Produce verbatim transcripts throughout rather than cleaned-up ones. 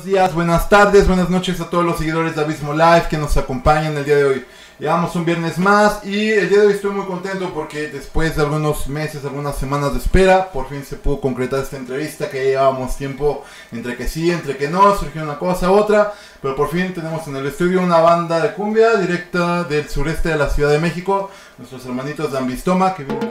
días, buenas tardes, buenas noches a todos los seguidores de Abismo Live que nos acompañan el día de hoy. Llevamos un viernes más y el día de hoy estoy muy contento porque después de algunos meses, algunas semanas de espera, por fin se pudo concretar esta entrevista que llevábamos tiempo entre que sí, entre que no, surgió una cosa u otra, pero por fin tenemos en el estudio una banda de cumbia directa del sureste de la Ciudad de México, nuestros hermanitos de Ambistoma que viven...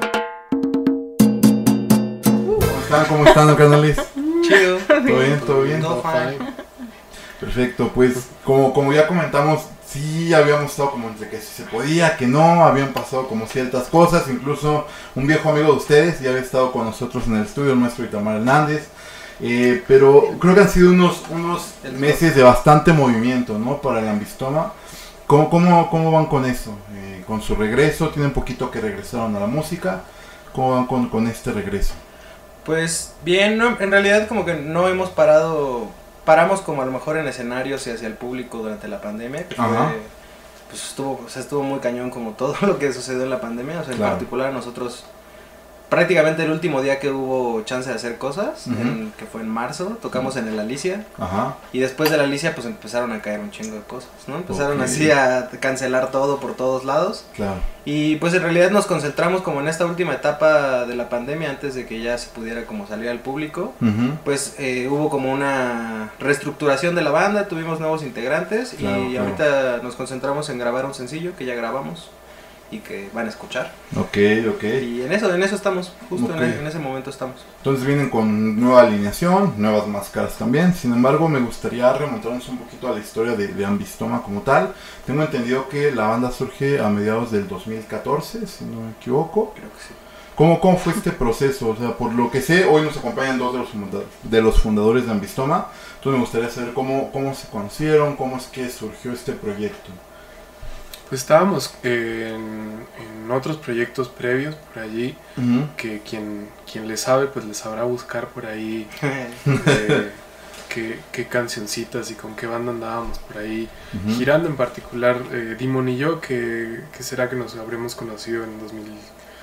¿Cómo están? ¿Cómo están, canales? Chido. ¿Todo bien? ¿Todo bien? Todo fine. Perfecto, pues como, como ya comentamos, sí habíamos estado como entre que si se podía, que no, habían pasado como ciertas cosas, incluso un viejo amigo de ustedes ya había estado con nosotros en el estudio, el maestro Itamar Hernández, eh, pero creo que han sido unos, unos meses de bastante movimiento, ¿no? Para el Ambistoma. ¿Cómo, cómo, cómo van con eso? Eh, con su regreso, tienen poquito que regresaron a la música, ¿cómo van con, con este regreso? Pues bien, no, en realidad como que no hemos parado, paramos como a lo mejor en escenarios y hacia el público durante la pandemia, que fue, pues estuvo, o sea, estuvo muy cañón como todo lo que sucedió en la pandemia, o sea, en claro. particular nosotros, prácticamente el último día que hubo chance de hacer cosas, uh-huh. en, que fue en marzo, tocamos uh-huh. en el Alicia, Ajá. y después de la Alicia pues empezaron a caer un chingo de cosas, ¿no? Empezaron okay. así a cancelar todo por todos lados, claro. Y pues en realidad nos concentramos como en esta última etapa de la pandemia, antes de que ya se pudiera como salir al público, uh-huh. pues eh, hubo como una reestructuración de la banda, tuvimos nuevos integrantes, claro, y claro. ahorita nos concentramos en grabar un sencillo que ya grabamos y que van a escuchar. Ok, ok. Y en eso, en eso estamos, justo okay. en, en ese momento estamos. Entonces vienen con nueva alineación, nuevas máscaras también. Sin embargo, me gustaría remontarnos un poquito a la historia de, de Ambistoma como tal. Tengo entendido que la banda surge a mediados del dos mil catorce, si no me equivoco. Creo que sí. ¿Cómo, cómo fue este proceso? O sea, por lo que sé, hoy nos acompañan dos de los, de los fundadores de Ambistoma. Entonces me gustaría saber cómo, cómo se conocieron, cómo es que surgió este proyecto. Pues estábamos eh, en, en otros proyectos previos por allí, uh-huh. que quien, quien le sabe pues les sabrá buscar por ahí eh, qué, qué cancioncitas y con qué banda andábamos por ahí uh-huh. girando. En particular eh, Dimon y yo, que, que será que nos habremos conocido en dos mil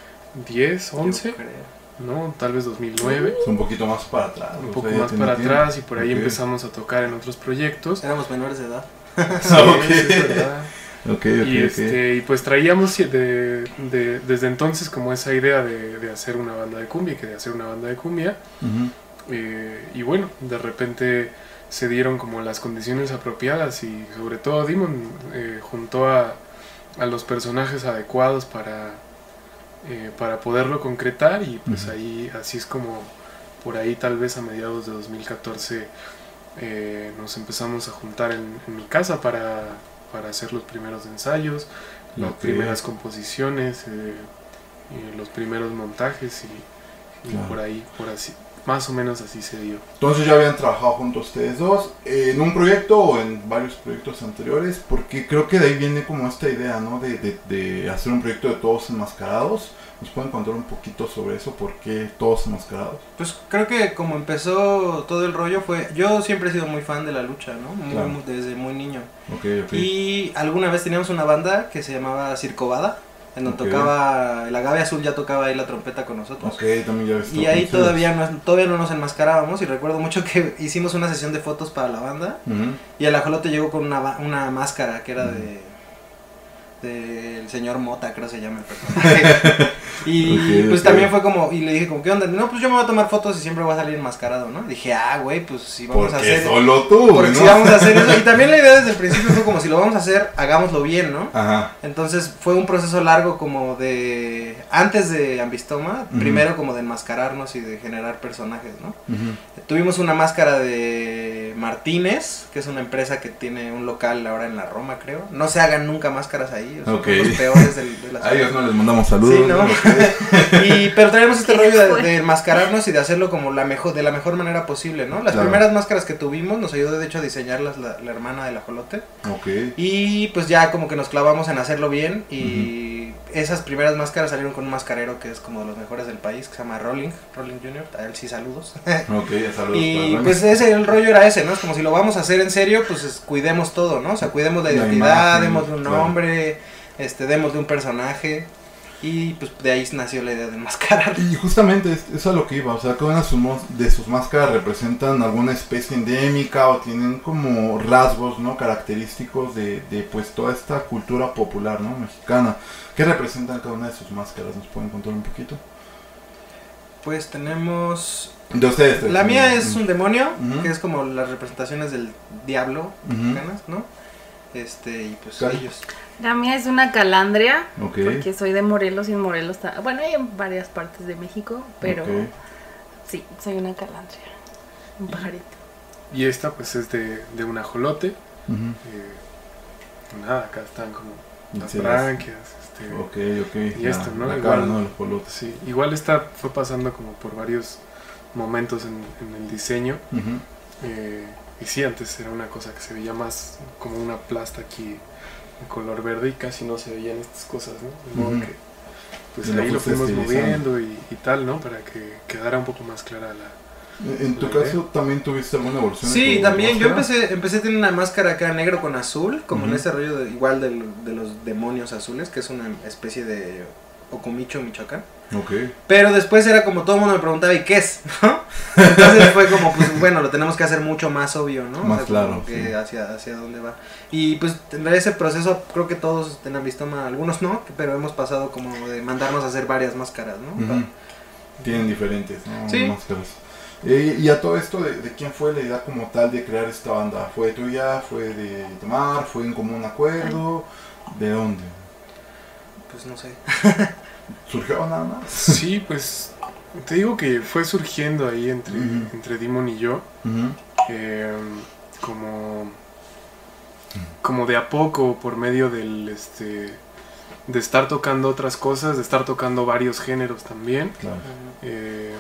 diez, once, ¿no? Tal vez dos mil nueve. Es un poquito más para atrás. Un poco más para tiempo. atrás y por ahí okay. empezamos a tocar en otros proyectos. Éramos menores de edad. Sí, okay. es verdad. Okay, okay, y, este, okay. y pues traíamos de, de, desde entonces como esa idea de, de hacer una banda de cumbia, que de hacer una banda de cumbia, uh-huh. eh, y bueno, de repente se dieron como las condiciones apropiadas y sobre todo Dimon eh, juntó a, a los personajes adecuados para, eh, para poderlo concretar y pues uh-huh. ahí así es como por ahí tal vez a mediados de dos mil catorce eh, nos empezamos a juntar en, en mi casa para... para hacer los primeros ensayos, las okay. primeras composiciones, eh, eh, los primeros montajes y, y claro. por ahí, por así, más o menos así se dio. Entonces ya habían trabajado juntos ustedes dos, eh, en un proyecto o en varios proyectos anteriores, porque creo que de ahí viene como esta idea, ¿no? De, de, de hacer un proyecto de todos enmascarados. ¿Nos pueden contar un poquito sobre eso? ¿Por qué todos enmascarados? Pues creo que como empezó todo el rollo fue... Yo siempre he sido muy fan de la lucha, ¿no? Muy, claro. muy, desde muy niño. Okay, okay. Y alguna vez teníamos una banda que se llamaba Circovada, en donde okay. tocaba... El Agave Azul ya tocaba ahí la trompeta con nosotros. Ok, también ya visto. Y ahí todavía no, todavía no nos enmascarábamos y recuerdo mucho que hicimos una sesión de fotos para la banda. Uh-huh. Y el ajolote llegó con una, una máscara que era uh-huh. de... del señor Mota, creo se llama el personaje. Y okay, pues okay. también fue como, y le dije como, ¿qué onda? No, pues yo me voy a tomar fotos y siempre voy a salir enmascarado, ¿no? Dije, ah, güey, pues si vamos porque a hacer... solo tú, Porque ¿no? si vamos a hacer eso. Y también la idea desde el principio fue como, si lo vamos a hacer, hagámoslo bien, ¿no? Ajá. Entonces fue un proceso largo como de... Antes de Ambistoma, uh-huh. primero como de enmascararnos y de generar personajes, ¿no? Uh-huh. Tuvimos una máscara de Martínez, que es una empresa que tiene un local ahora en la Roma, creo. No se hagan nunca máscaras ahí, o sea, okay. son los peores del, de la ciudad. A ellos no les mandamos saludos. Sí, ¿no? Okay. Y, pero traemos este rollo de, de enmascararnos y de hacerlo como la mejor, de la mejor manera posible, ¿no? Las claro. primeras máscaras que tuvimos nos ayudó de hecho a diseñarlas la, la hermana del ajolote. Okay. Y pues ya como que nos clavamos en hacerlo bien y uh-huh. esas primeras máscaras salieron con un mascarero que es como de los mejores del país, que se llama Rolling, Rolling junior, a él sí saludos. Ok, saludos. Y pues ese, el rollo era ese, ¿no? Es como si lo vamos a hacer en serio, pues es, cuidemos todo, ¿no? O sea, cuidemos la identidad, la imagen, démosle un nombre, claro. este, démosle un personaje. Y pues de ahí nació la idea de enmascarar. Y justamente es, es a lo que iba, o sea, cada una de sus, de sus máscaras representan alguna especie endémica o tienen como rasgos, ¿no? Característicos de, de pues toda esta cultura popular, ¿no? Mexicana. ¿Qué representan cada una de sus máscaras? ¿Nos pueden contar un poquito? Pues tenemos... De ustedes. La mía es un demonio, uh-huh. que es como las representaciones del diablo mexicanas, uh-huh. ¿no? Este, y pues ¿Cal? ellos. La mía es una calandria, okay. porque soy de Morelos y en Morelos está, bueno, hay en varias partes de México, pero okay. sí, soy una calandria, un pajarito. Y esta pues es de, de un ajolote, uh-huh. eh, nada, acá están como las sí, branquias, este, ok, ok, y esto, ¿no? La igual, cara, ¿no? El ajolote. Sí, igual esta fue pasando como por varios momentos en, en el diseño, uh-huh. eh, y sí, antes era una cosa que se veía más como una plasta aquí en color verde y casi no se veían estas cosas, ¿no? De modo uh-huh. que pues y ahí lo fuimos moviendo y, y tal, ¿no? Para que quedara un poco más clara la... ¿En tu caso idea. también tuviste alguna evolución? Sí, también. Yo empecé empecé a tener una máscara acá negro con azul, como uh-huh. en ese rollo de, igual de, de los demonios azules, que es una especie de Ocomicho, Michoacán. Okay. Pero después era como todo el mundo me preguntaba, ¿y qué es? ¿no? Entonces fue como, pues bueno, lo tenemos que hacer mucho más obvio, ¿no? Más o sea, claro. Que sí. hacia, hacia dónde va. Y pues en ese proceso creo que todos en Ambistoma, algunos no, pero hemos pasado como de mandarnos a hacer varias máscaras, ¿no? Uh-huh. Tienen diferentes, ¿no? Sí. Máscaras. Eh, y a todo esto, de, ¿de quién fue la idea como tal de crear esta banda? ¿Fue tuya? ¿Fue de Tamar? ¿Fue en común acuerdo? ¿De dónde? Pues no sé. ¿Surgió nada más? Sí, pues te digo que fue surgiendo ahí entre, uh-huh. entre Dimon y yo, uh-huh. eh, como, como de a poco por medio del este de estar tocando otras cosas, de estar tocando varios géneros también, claro. eh,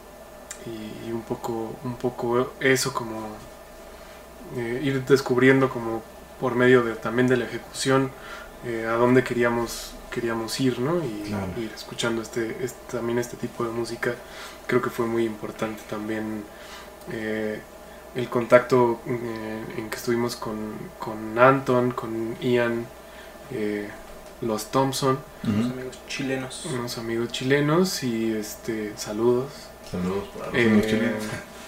y, y un poco un poco eso como eh, ir descubriendo como por medio de también de la ejecución eh, a dónde queríamos queríamos ir, ¿no? Y claro. ir escuchando este, este también este tipo de música. Creo que fue muy importante también eh, el contacto eh, en que estuvimos con, con Anton, con Ian, eh, los Thompson, uh-huh. unos amigos chilenos, unos amigos chilenos y este saludos. Saludos para los eh, amigos chilenos.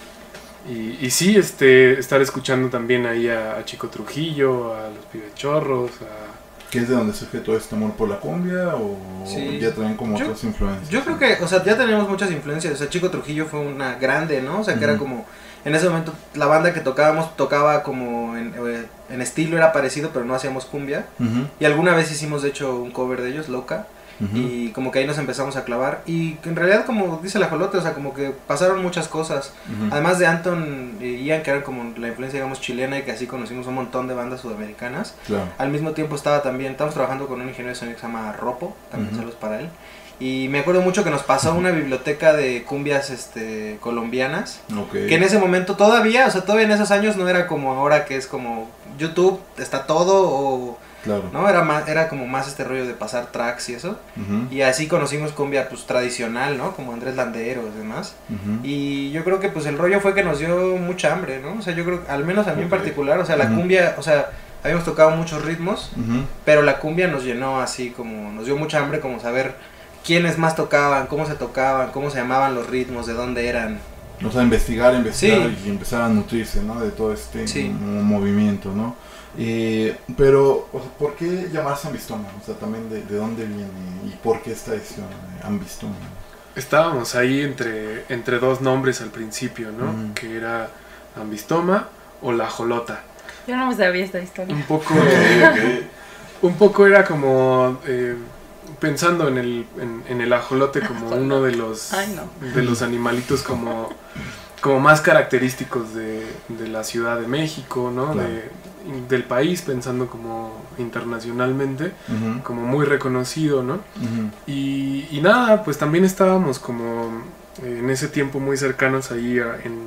Y, y sí, este, estar escuchando también ahí a, a Chico Trujillo, a los Pibes Chorros, a ¿Qué es de donde surge todo este amor por la cumbia o sí. ya traen como yo, otras influencias? Yo creo que, o sea, ya tenemos muchas influencias. O sea, Chico Trujillo fue una grande, ¿no? O sea, que uh-huh. era como, en ese momento la banda que tocábamos tocaba como en, en estilo, era parecido, pero no hacíamos cumbia. Uh-huh. Y alguna vez hicimos, de hecho, un cover de ellos, Loca. Uh-huh. Y como que ahí nos empezamos a clavar. Y en realidad, como dice la Jolote, o sea, como que pasaron muchas cosas. Uh-huh. Además de Anton y Ian, que eran como la influencia, digamos, chilena, y que así conocimos un montón de bandas sudamericanas. Claro. Al mismo tiempo estaba también, estamos trabajando con un ingeniero de sonido que se llama Ropo, también uh-huh. saludos para él. Y me acuerdo mucho que nos pasó una biblioteca de cumbias este, colombianas. Okay. Que en ese momento todavía, o sea, todavía en esos años no era como ahora que es como YouTube, está todo o... Claro. ¿No? Era más, era como más este rollo de pasar tracks y eso. Uh-huh. Y así conocimos cumbia pues tradicional, ¿no? Como Andrés Landero y demás. Uh-huh. Y yo creo que pues el rollo fue que nos dio mucha hambre, ¿no? O sea, yo creo, al menos a mí okay. en particular, o sea, la uh-huh. cumbia, o sea, habíamos tocado muchos ritmos, uh-huh. pero la cumbia nos llenó así como, nos dio mucha hambre como saber quiénes más tocaban, cómo se tocaban, cómo se llamaban los ritmos, de dónde eran. O sea, investigar, investigar sí. y empezar a nutrirse, ¿no? De todo este sí. movimiento, ¿no? Eh, pero, o sea, ¿por qué llamarse Ambistoma? O sea, también de, de dónde viene y por qué esta edición de Ambistoma. Estábamos ahí entre, entre dos nombres al principio, ¿no? Uh-huh. Que era Ambistoma o La Jolota. Yo no me sabía esta historia. Un poco, okay. un poco era como eh, pensando en el, en, en el ajolote como uno de los, Ay, no. de los animalitos como, como más característicos de, de la Ciudad de México, ¿no? Claro. De, del país, pensando como internacionalmente, uh-huh. como muy reconocido, ¿no? Uh-huh. Y, y nada, pues también estábamos como eh, en ese tiempo muy cercanos ahí a, en,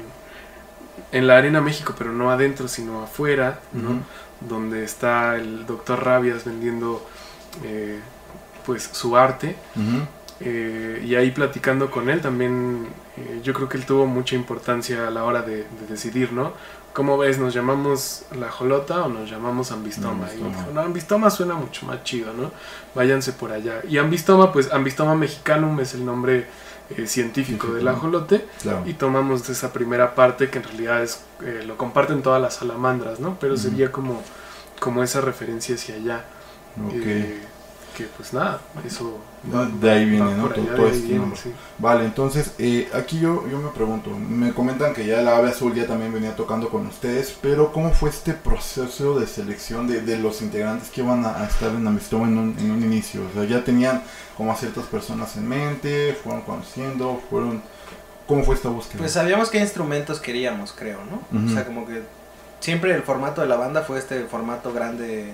en la Arena México, pero no adentro, sino afuera, ¿no? Uh-huh. Donde está el doctor Rabias vendiendo eh, pues su arte. Uh-huh. Eh, y ahí platicando con él también, eh, yo creo que él tuvo mucha importancia a la hora de, de decidir, ¿no? ¿Cómo ves? ¿Nos llamamos La Ajolota o nos llamamos Ambistoma? Ambistoma. Y dijo, no, Ambistoma suena mucho más chido, ¿no? Váyanse por allá. Y Ambistoma, pues Ambistoma mexicanum es el nombre eh, científico Sí, del ajolote. Claro. Y tomamos esa primera parte que en realidad es, eh, lo comparten todas las salamandras, ¿no? Pero Ujú. sería como, como esa referencia hacia allá. Ok. Eh, que pues nada, eso... No, de ahí viene, va ¿no? por Todo, allá, todo de ahí este viene, nombre. sí. Vale, entonces, eh, aquí yo, yo me pregunto, me comentan que ya la Ave Azul ya también venía tocando con ustedes, pero ¿cómo fue este proceso de selección de, de los integrantes que iban a, a estar en Ambistoma en un, en un inicio? O sea, ya tenían como a ciertas personas en mente, fueron conociendo, fueron... ¿Cómo fue esta búsqueda? Pues sabíamos qué instrumentos queríamos, creo, ¿no? Ujú. O sea, como que siempre el formato de la banda fue este formato grande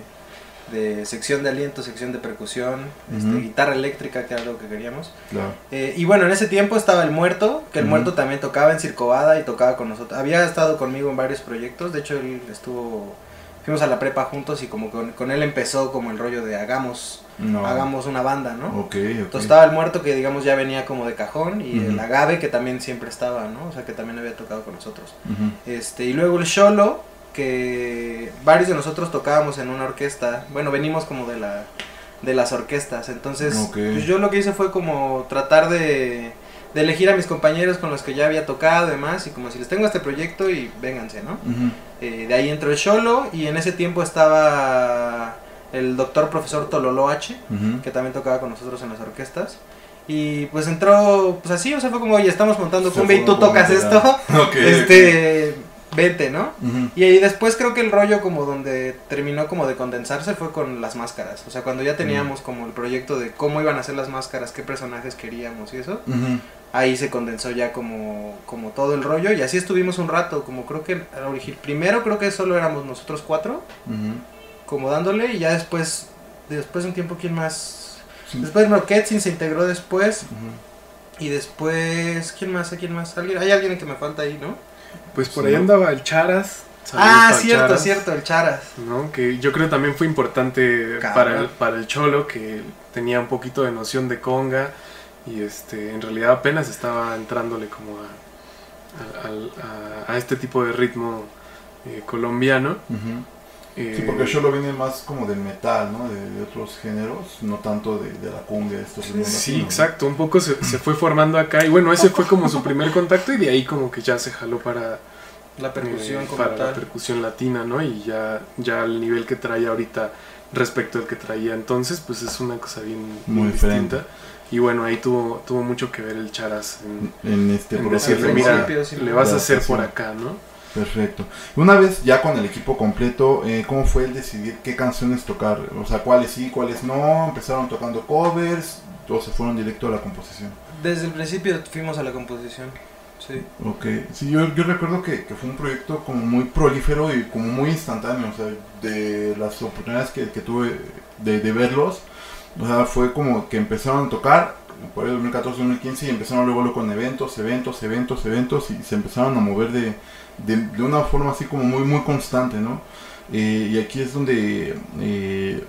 de sección de aliento, sección de percusión, este, Ujú. guitarra eléctrica, que era lo que queríamos. Claro. Eh, y bueno, en ese tiempo estaba el Muerto, que el Ujú. Muerto también tocaba en Circovada y tocaba con nosotros. Había estado conmigo en varios proyectos, de hecho él estuvo, fuimos a la prepa juntos y como con, con él empezó como el rollo de hagamos, No. hagamos una banda, ¿no? Ok, ok. Entonces estaba el Muerto que digamos ya venía como de cajón y Ujú. el Agave que también siempre estaba, ¿no? O sea que también había tocado con nosotros. Ujú. Este, y luego el Xolo, que varios de nosotros tocábamos en una orquesta, bueno, venimos como de la de las orquestas, entonces Ok. pues yo lo que hice fue como tratar de, de elegir a mis compañeros con los que ya había tocado y demás, y como si les tengo este proyecto y vénganse, ¿no? Ujú. Eh, de ahí entró el Xolo y en ese tiempo estaba el doctor profesor Tololo H, Ujú. que también tocaba con nosotros en las orquestas. Y pues entró, pues así, o sea, fue como, oye, estamos montando Se cumbia y tú fueron tocas como esto, Ok, este, vente, ¿no? Ujú. Y ahí después creo que el rollo como donde terminó como de condensarse fue con las máscaras. O sea, cuando ya teníamos como el proyecto de cómo iban a ser las máscaras, qué personajes queríamos y eso, Ujú. ahí se condensó ya como, como todo el rollo. Y así estuvimos un rato, como creo que al origi- primero creo que solo éramos nosotros cuatro, Ujú. como dándole, y ya después, después de un tiempo, ¿quién más? Sí. Después Roquetzin se integró después, Ujú. y después, ¿quién más? ¿A quién más? ¿Alguien? Hay alguien que me falta ahí, ¿no? Pues por Sí, ahí ¿no? andaba el Charas. Saludos Ah, al cierto, Charas, cierto, el Charas. ¿no? Que yo creo también fue importante Cabrón. para el, para el Cholo, que tenía un poquito de noción de conga y este en realidad apenas estaba entrándole como a, a, al- a- a este tipo de ritmo eh, colombiano. Ujú. Eh, Sí, porque yo lo viene más como del metal, ¿no? De, de otros géneros, no tanto de, de la cumbia, de estos ritmos Sí, latinos, exacto, un poco se, se fue formando acá y bueno, ese fue como su primer contacto y de ahí como que ya se jaló para, La percusión eh, como para la tal. percusión latina, ¿no? Y ya, ya el nivel que trae ahorita respecto al que traía entonces, pues es una cosa bien, Muy bien diferente. distinta. Y bueno, ahí tuvo, tuvo mucho que ver el Charas en, ¿no? En este en proceso. decirle, Al mira, principio, sí, le ¿no? vas de a hacer por adaptación. acá, ¿no? Perfecto. Una vez ya con el equipo completo, eh, ¿cómo fue el decidir qué canciones tocar? O sea, cuáles sí, cuáles no. ¿Empezaron tocando covers o se fueron directo a la composición? Desde el principio fuimos a la composición, sí. Ok, sí, yo, yo recuerdo que, que fue un proyecto como muy prolífero y como muy instantáneo, o sea, de las oportunidades que, que tuve de, de verlos, o sea, fue como que empezaron a tocar por el dos mil catorce dos mil quince y empezaron luego, luego con eventos, eventos, eventos, eventos y se empezaron a mover de, de, de una forma así como muy, muy constante, ¿no? Eh, y aquí es donde eh,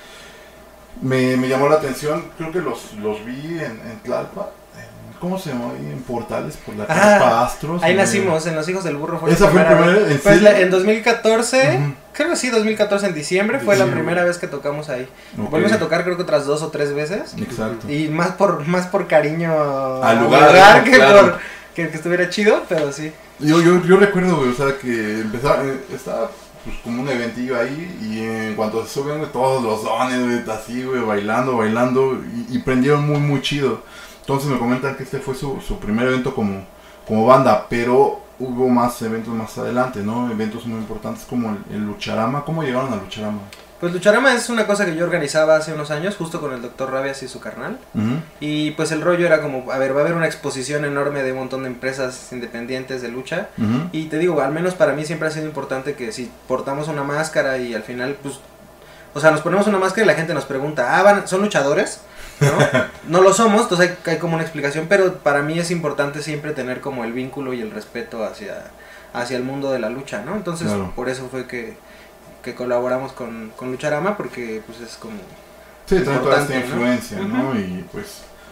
me, me llamó la atención, creo que los, los vi en, en Tlalpa. ¿Cómo se llama ahí? En Portales, por la Ah, Carpa Astros. Ahí eh, nacimos, en Los Hijos del Burro. Fue la ¿Esa fue la primera primera? vez. ¿En Pues serio? la- en dos mil catorce, Ujú. creo que sí, dos mil catorce en diciembre fue la Diciembre. primera vez que tocamos ahí. Ok. Volvimos a tocar creo que otras dos o tres veces. Exacto. Y más por más por cariño Al al lugar, lugar, ¿no? que Claro. por que, que estuviera chido, pero sí. Yo, yo, yo recuerdo, güey, o sea, que empezaba, eh, estaba pues como un eventillo ahí y en cuanto se suben güey, todos los dones, güey, así, güey, bailando, bailando y, y prendieron muy, muy chido. Entonces me comentan que este fue su, su primer evento como, como banda, pero hubo más eventos más adelante, ¿no? Eventos muy importantes como el, el Lucharama. ¿Cómo llegaron a Lucharama? Pues Lucharama es una cosa que yo organizaba hace unos años, justo con el doctor Rabias y su carnal. Ujú. Y pues el rollo era como, a ver, va a haber una exposición enorme de un montón de empresas independientes de lucha. Ujú. Y te digo, al menos para mí siempre ha sido importante que si portamos una máscara y al final, pues, o sea, nos ponemos una máscara y la gente nos pregunta, ah, ¿van, ¿son luchadores? ¿No? No lo somos, entonces hay, hay como una explicación, pero para mí es importante siempre tener como el vínculo y el respeto hacia, hacia el mundo de la lucha, ¿no? Entonces, Claro. por eso fue que, que colaboramos con, con Lucharama, porque pues es como... Sí, trae toda esta importante, ¿no? influencia, ¿no? Ujú. Y pues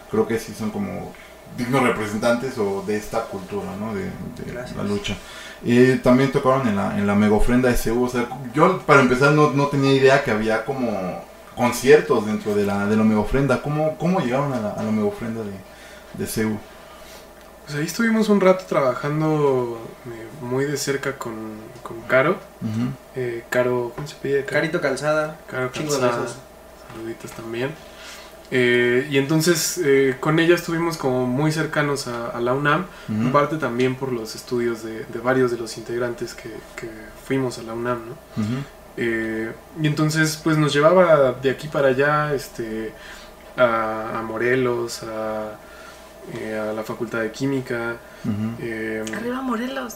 creo que sí son como dignos representantes o de esta cultura, ¿no? De, de la lucha. Eh, también tocaron en la, en la Mega Ofrenda S U, o sea, yo para empezar no, no tenía idea que había como conciertos dentro de la, de la Mega Ofrenda. ¿Cómo, cómo llegaron a la, a la Mega Ofrenda de, de S U? Pues ahí estuvimos un rato trabajando eh, muy de cerca con, con Caro. Uh-huh. eh, Caro, ¿cómo se pide? Caro? Carito Calzada. Caro Calzada. Saluditos también. Eh, y entonces eh, con ella estuvimos como muy cercanos a, a la UNAM, uh-huh. en parte también por los estudios de, de varios de los integrantes que, que fuimos a la UNAM, ¿no? Uh-huh. eh, y entonces pues nos llevaba de aquí para allá este, a, a Morelos, a, eh, a la Facultad de Química. Uh-huh. eh, Arriba Morelos.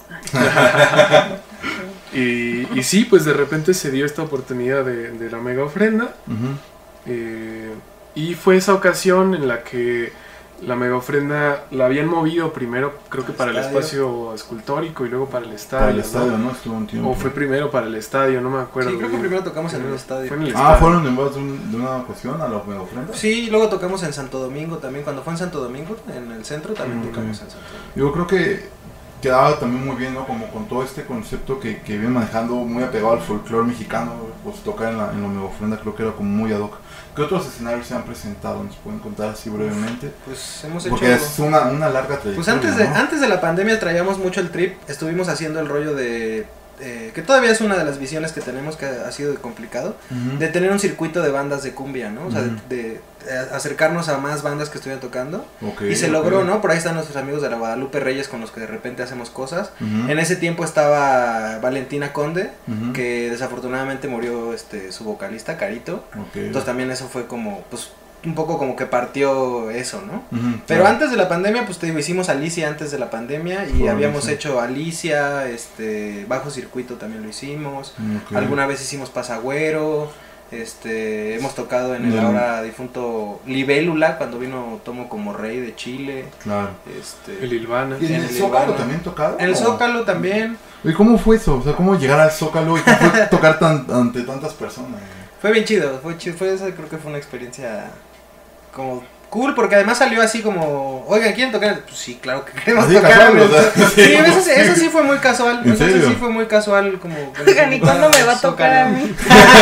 y, y sí, pues de repente se dio esta oportunidad de, de la Mega Ofrenda. Uh-huh. eh, Y fue esa ocasión en la que la Mega Ofrenda la habían movido primero, creo que para el espacio escultórico y luego para el estadio. Para el estadio, ¿no? ¿no? Estuvo un tiempo. O fue primero para el estadio, no me acuerdo. Sí, creo que primero tocamos en el estadio. Fue en el ah, estadio. ¿fueron en vez de, un, de una ocasión a la Mega Ofrenda? Sí, luego tocamos en Santo Domingo también. Cuando fue en Santo Domingo, en el centro, también okay. tocamos en Santo Domingo. Yo creo que quedaba también muy bien, ¿no? Como con todo este concepto que, que viene manejando muy apegado al folclore mexicano, pues tocar en la, en la Mega Ofrenda creo que era como muy ad hoc. ¿Qué otros escenarios se han presentado? ¿Nos pueden contar así brevemente? Pues hemos hecho... Porque es una, una larga trayectoria, Pues antes de, ¿no? antes de la pandemia traíamos mucho el trip, estuvimos haciendo el rollo de... Eh, que todavía es una de las visiones que tenemos, que ha sido complicado, uh-huh. de tener un circuito de bandas de cumbia, ¿no? O sea, uh-huh. de, de, de acercarnos a más bandas que estuvieran tocando. Okay, y se okay. logró, ¿no? Por ahí están nuestros amigos de la Guadalupe Reyes con los que de repente hacemos cosas. Uh-huh. En ese tiempo estaba Valentina Conde, uh-huh. que desafortunadamente murió este su vocalista, Carito. Okay. Entonces también eso fue como, pues... un poco como que partió eso, ¿no? Uh-huh, pero claro. Antes de la pandemia, pues te digo, hicimos Alicia antes de la pandemia y Fue habíamos Alicia. hecho Alicia, este, Bajo Circuito también lo hicimos, okay. alguna vez hicimos Pasagüero, este, hemos tocado en el yeah. ahora difunto Libélula cuando vino Tomo como Rey de Chile, claro. este, el Ilvana. ¿Y en el, el Zócalo Ilvana. también tocado? En el Zócalo también. ¿Y cómo fue eso? O sea, ¿cómo llegar al Zócalo y cómo fue tocar tan, ante tantas personas? Fue bien chido, fue chido, fue esa, creo que fue una experiencia como cool, porque además salió así como, oigan, ¿quieren tocar? Pues sí, claro que queremos así tocar. Casual, o sea, sí, sí, eso, sí, eso sí fue muy casual. ¿En serio? Eso sí fue muy casual, como... Oigan, ¿y cuándo me va a tocar a mí?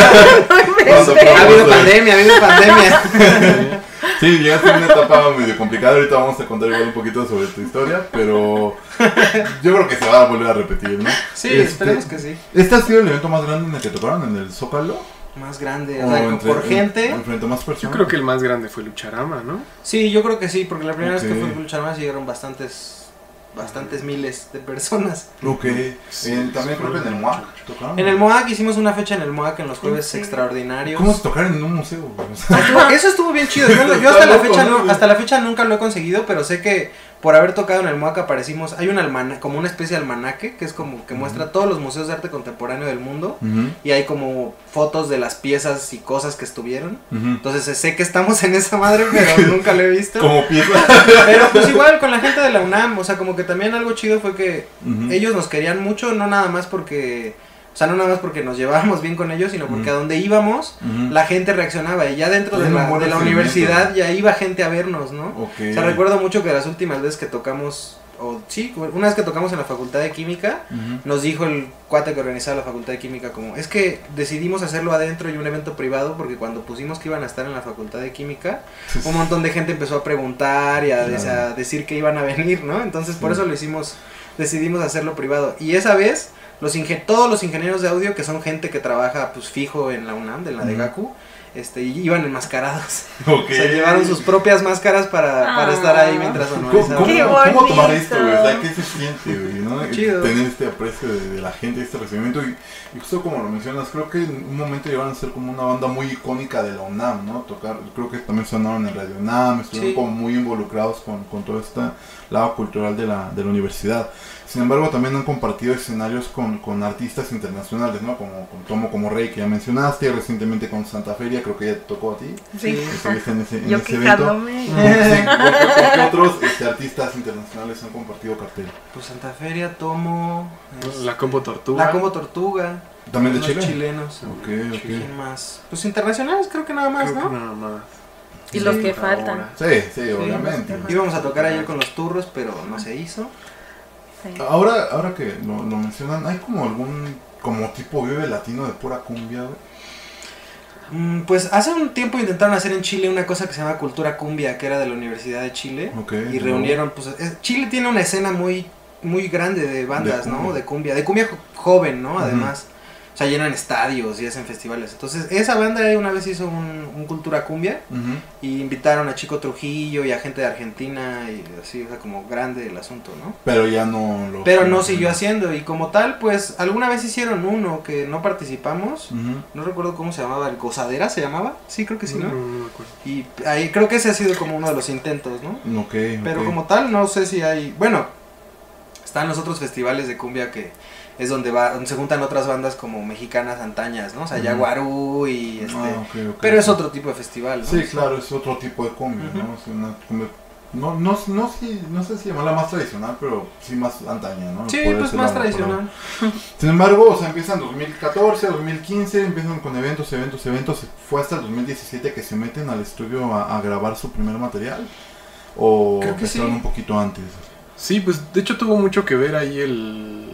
Ha habido pandemia, ha habido pandemia. Sí, llegaste a una etapa medio complicada, ahorita vamos a contar igual un poquito sobre tu historia, pero yo creo que se va a volver a repetir, ¿no? Sí, este, esperemos que sí. ¿Este ha sido el evento más grande en el que tocaron, en el Zócalo? Más grande, o, o sea, entre, por gente. En, enfrente a más personas. Yo creo que el más grande fue Lucharama, ¿no? Sí, yo creo que sí, porque la primera okay. vez que fue Lucharama llegaron bastantes, bastantes miles de personas. Ok, sí, eh, también creo que en el M O A C tocaron. En el M O A C hicimos una fecha en el M O A C en los jueves sí. extraordinarios. ¿Cómo se tocar en un museo? Eso estuvo bien chido, yo, yo hasta, la fecha no, hasta la fecha nunca lo he conseguido, pero sé que por haber tocado en el M O A C aparecimos, hay un almanaque, como una especie de almanaque, que es como que uh-huh. muestra todos los museos de arte contemporáneo del mundo, uh-huh. y hay como fotos de las piezas y cosas que estuvieron, uh-huh. entonces sé que estamos en esa madre, pero nunca lo he visto. Como piezas. Pero pues igual con la gente de la UNAM, o sea, como que también algo chido fue que uh-huh. ellos nos querían mucho, no nada más porque... O sea, no nada más porque nos llevábamos bien con ellos, sino porque uh-huh. a donde íbamos, uh-huh. la gente reaccionaba. Y ya dentro de la, de la universidad ya iba gente a vernos, ¿no? Okay. O sea, recuerdo mucho que las últimas veces que tocamos, o sí, una vez que tocamos en la Facultad de Química, uh-huh. nos dijo el cuate que organizaba la Facultad de Química como, es que decidimos hacerlo adentro y un evento privado, porque cuando pusimos que iban a estar en la Facultad de Química, un montón de gente empezó a preguntar y a, claro. a decir que iban a venir, ¿no? Entonces, por sí. eso lo hicimos, decidimos hacerlo privado. Y esa vez... Los ingen- todos los ingenieros de audio, que son gente que trabaja pues fijo en la UNAM, de la de Gaku, este, iban enmascarados. Okay. Se llevaron sus propias máscaras para, ah, para estar ahí mientras sonorizaban. ¿Cómo, ¡Qué cómo, bonito! ¿Cómo tomar esto, güey? O sea, ¿qué se siente, güey? ¿No? Chido. Tener este aprecio de, de la gente, este recibimiento. Y, y justo como lo mencionas, creo que en un momento llegaron a ser como una banda muy icónica de la UNAM, ¿no? Tocar, creo que también sonaron en Radio UNAM, estuvieron sí. como muy involucrados con, con todo este lado cultural de la, de la universidad. Sin embargo, también han compartido escenarios con, con artistas internacionales, ¿no? Como con Tomo como Rey, que ya mencionaste, recientemente con Santa Feria, creo que ya te tocó a ti. Sí. Estuviste en ese, en Yo ese evento. ¿Con Sí. qué otros este, artistas internacionales han compartido cartel? Pues Santa Feria, Tomo... Es... La Combo Tortuga. La Combo Tortuga. ¿También de Chile? Chilenos. Ok, ok. ¿Quién más? Pues internacionales creo que nada más, creo ¿no? Que nada más. Y los que faltan. Sí, sí, sí, obviamente. Íbamos a tocar ayer con los turros, pero no se hizo. Sí. Ahora, ahora que lo, lo mencionan, ¿hay como algún como tipo Vive Latino de pura cumbia, güey? Mm, pues hace un tiempo intentaron hacer en Chile una cosa que se llama Cultura Cumbia, que era de la Universidad de Chile. Okay, y reunieron, pues es, Chile tiene una escena muy muy grande de bandas, de ¿no? De cumbia, de cumbia joven, ¿no? Además. Uh-huh. O sea, llenan estadios y hacen festivales. Entonces, esa banda una vez hizo un, un Cultura Cumbia. Uh-huh. Y invitaron a Chico Trujillo y a gente de Argentina. Y así, o sea, como grande el asunto, ¿no? Pero ya no lo... Pero no siguió haciendo. Y como tal, pues, alguna vez hicieron uno que no participamos. Uh-huh. No recuerdo cómo se llamaba. ¿El Gozadera se llamaba? Sí, creo que sí, ¿no? No, no me acuerdo. Y ahí creo que ese ha sido como uno de los intentos, ¿no? Ok, okay. Pero como tal, no sé si hay... Bueno, están los otros festivales de cumbia que... es donde va donde se juntan otras bandas como mexicanas antañas, ¿no? O sea, uh-huh. Yaguarú y este... Ah, okay, okay. Pero es otro tipo de festival, ¿no? Sí, claro, es otro tipo de cumbia, uh-huh. ¿no? Es una cumbia, no, no, no, si, no sé si llamarla más tradicional, pero sí más antaña, ¿no? Sí, pues más tradicional. Sin embargo, o sea, empiezan en dos mil catorce, dos mil quince, empiezan con eventos, eventos, eventos. Fue hasta el dos mil diecisiete que se meten al estudio a, a grabar su primer material. ¿O empezaron sí. un poquito antes? Sí, pues de hecho tuvo mucho que ver ahí el...